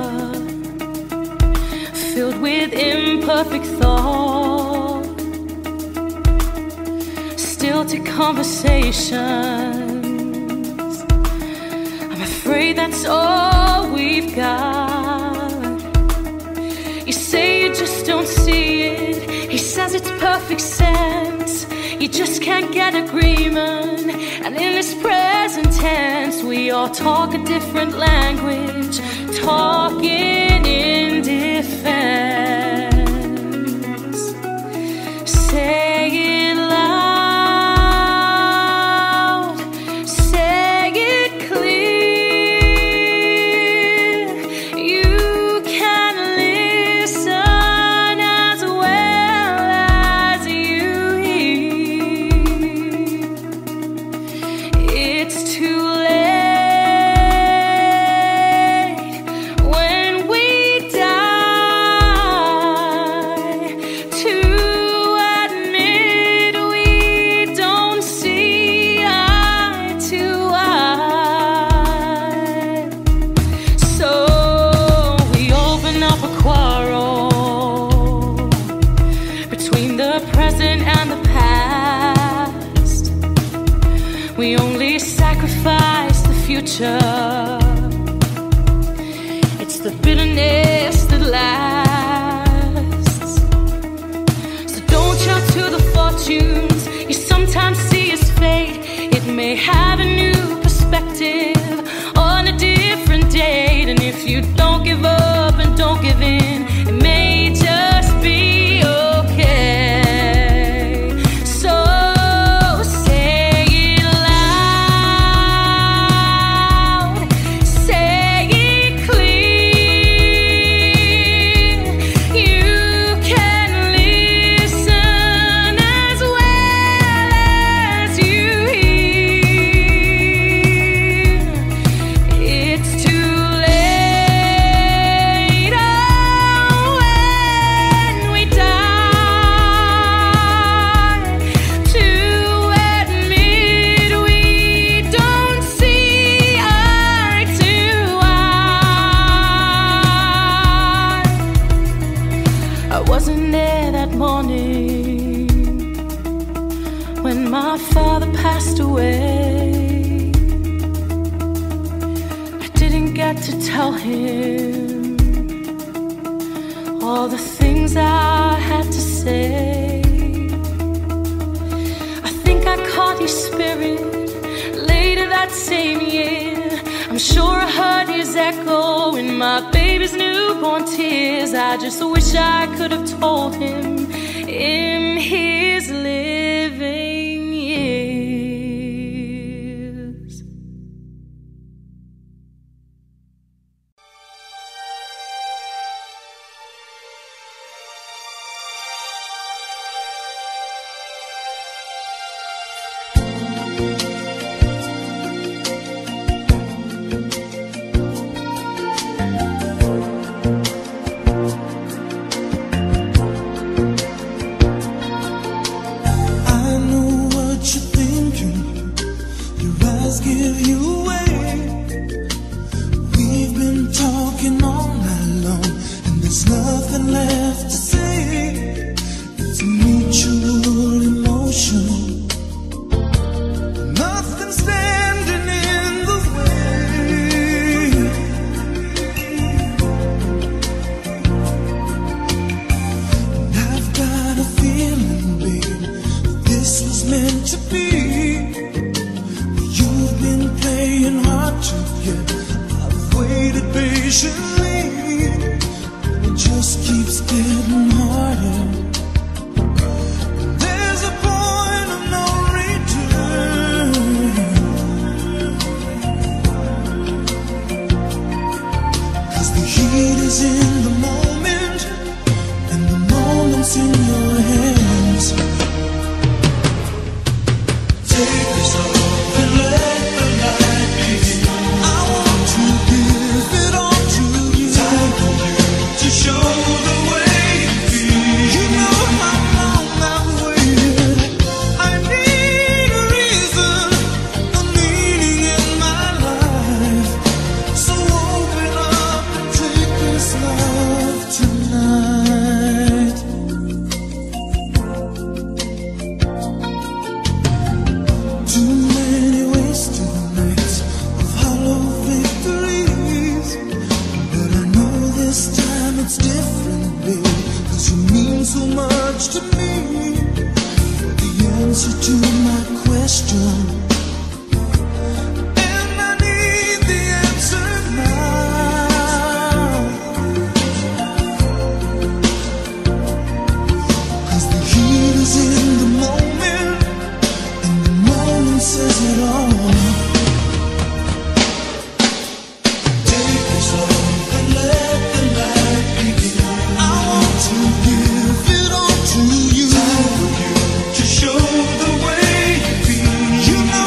S5: filled with imperfect thought, stilted conversations. I'm afraid that's all we've got. You say you just don't see it. He says it's perfect sense. You just can't get agreement. And in this present tense, we all talk a different language, talking in defense. Say it loud, say it clear. You can listen as well as you hear. It's too late when we die to admit we don't see eye to eye. So we open up a quarrel between the present and the past. We only sacrifice the future. It's the bitterness that lasts. So don't shout to the fortunes you sometimes see as fate. It may have a new perspective on a different date. And if you don't give up and don't give in, it may just be okay. So say it loud, say wasn't there that morning when my father passed away. I didn't get to tell him all the things I had to say. I think I caught his spirit later that same year. I'm sure I heard his echo in my baby's newborn tears. I just wish I could have told him in his living years.
S7: Show the way you feel. You know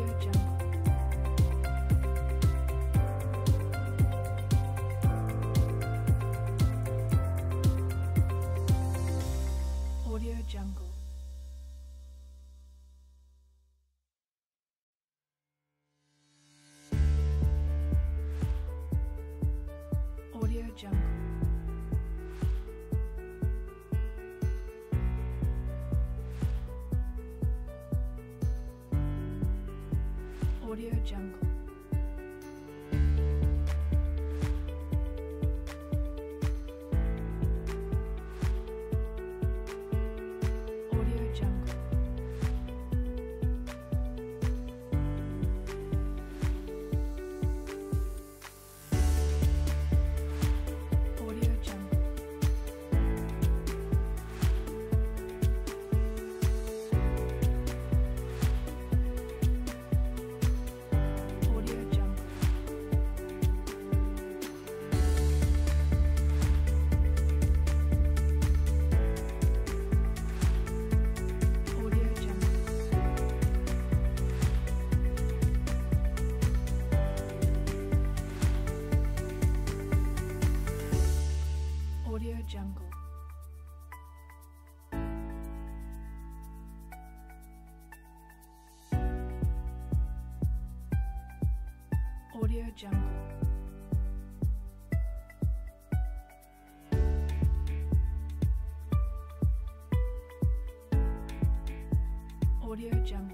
S7: Audio Jungle. Audio Jungle. Audio Jungle.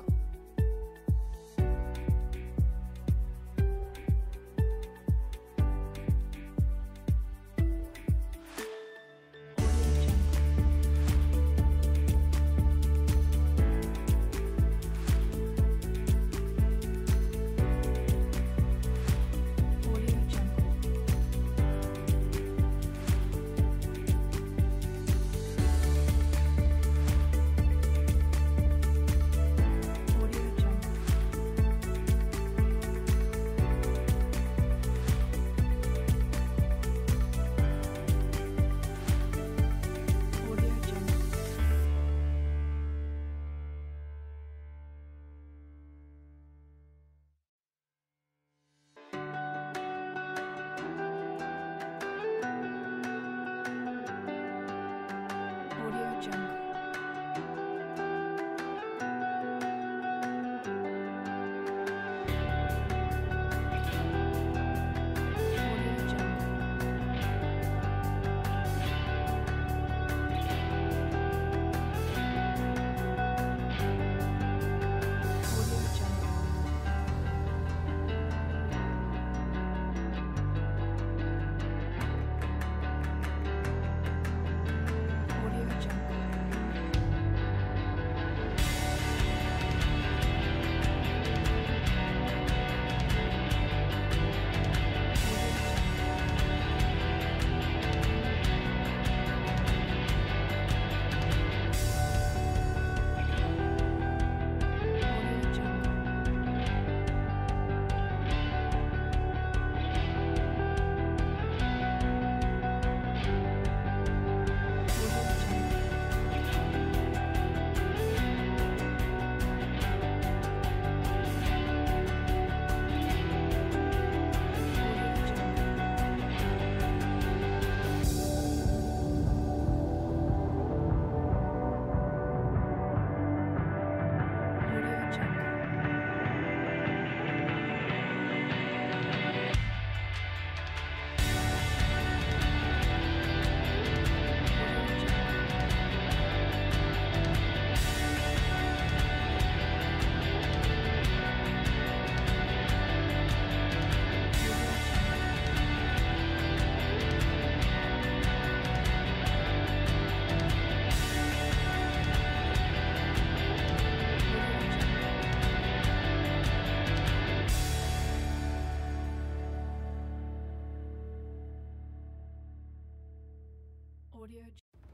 S7: Audio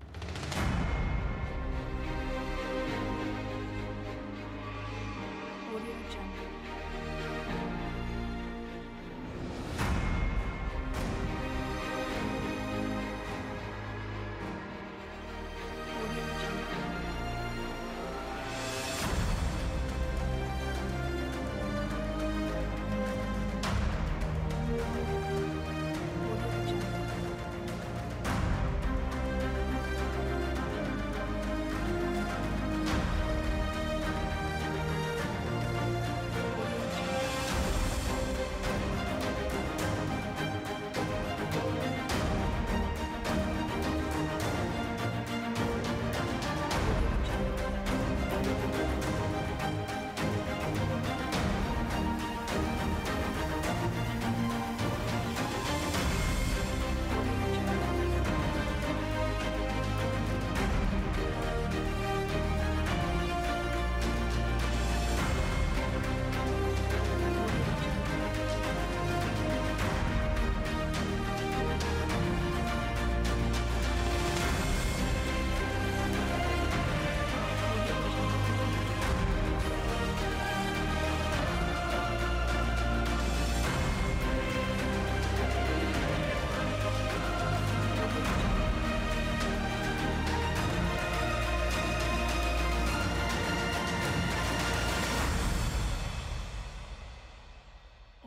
S7: Audio Jungle. Audio Jungle.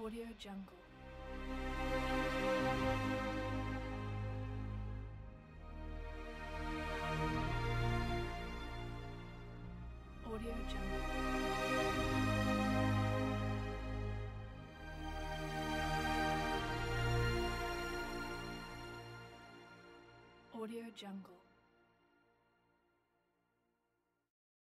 S7: Audio Jungle. Audio Jungle. Audio Jungle.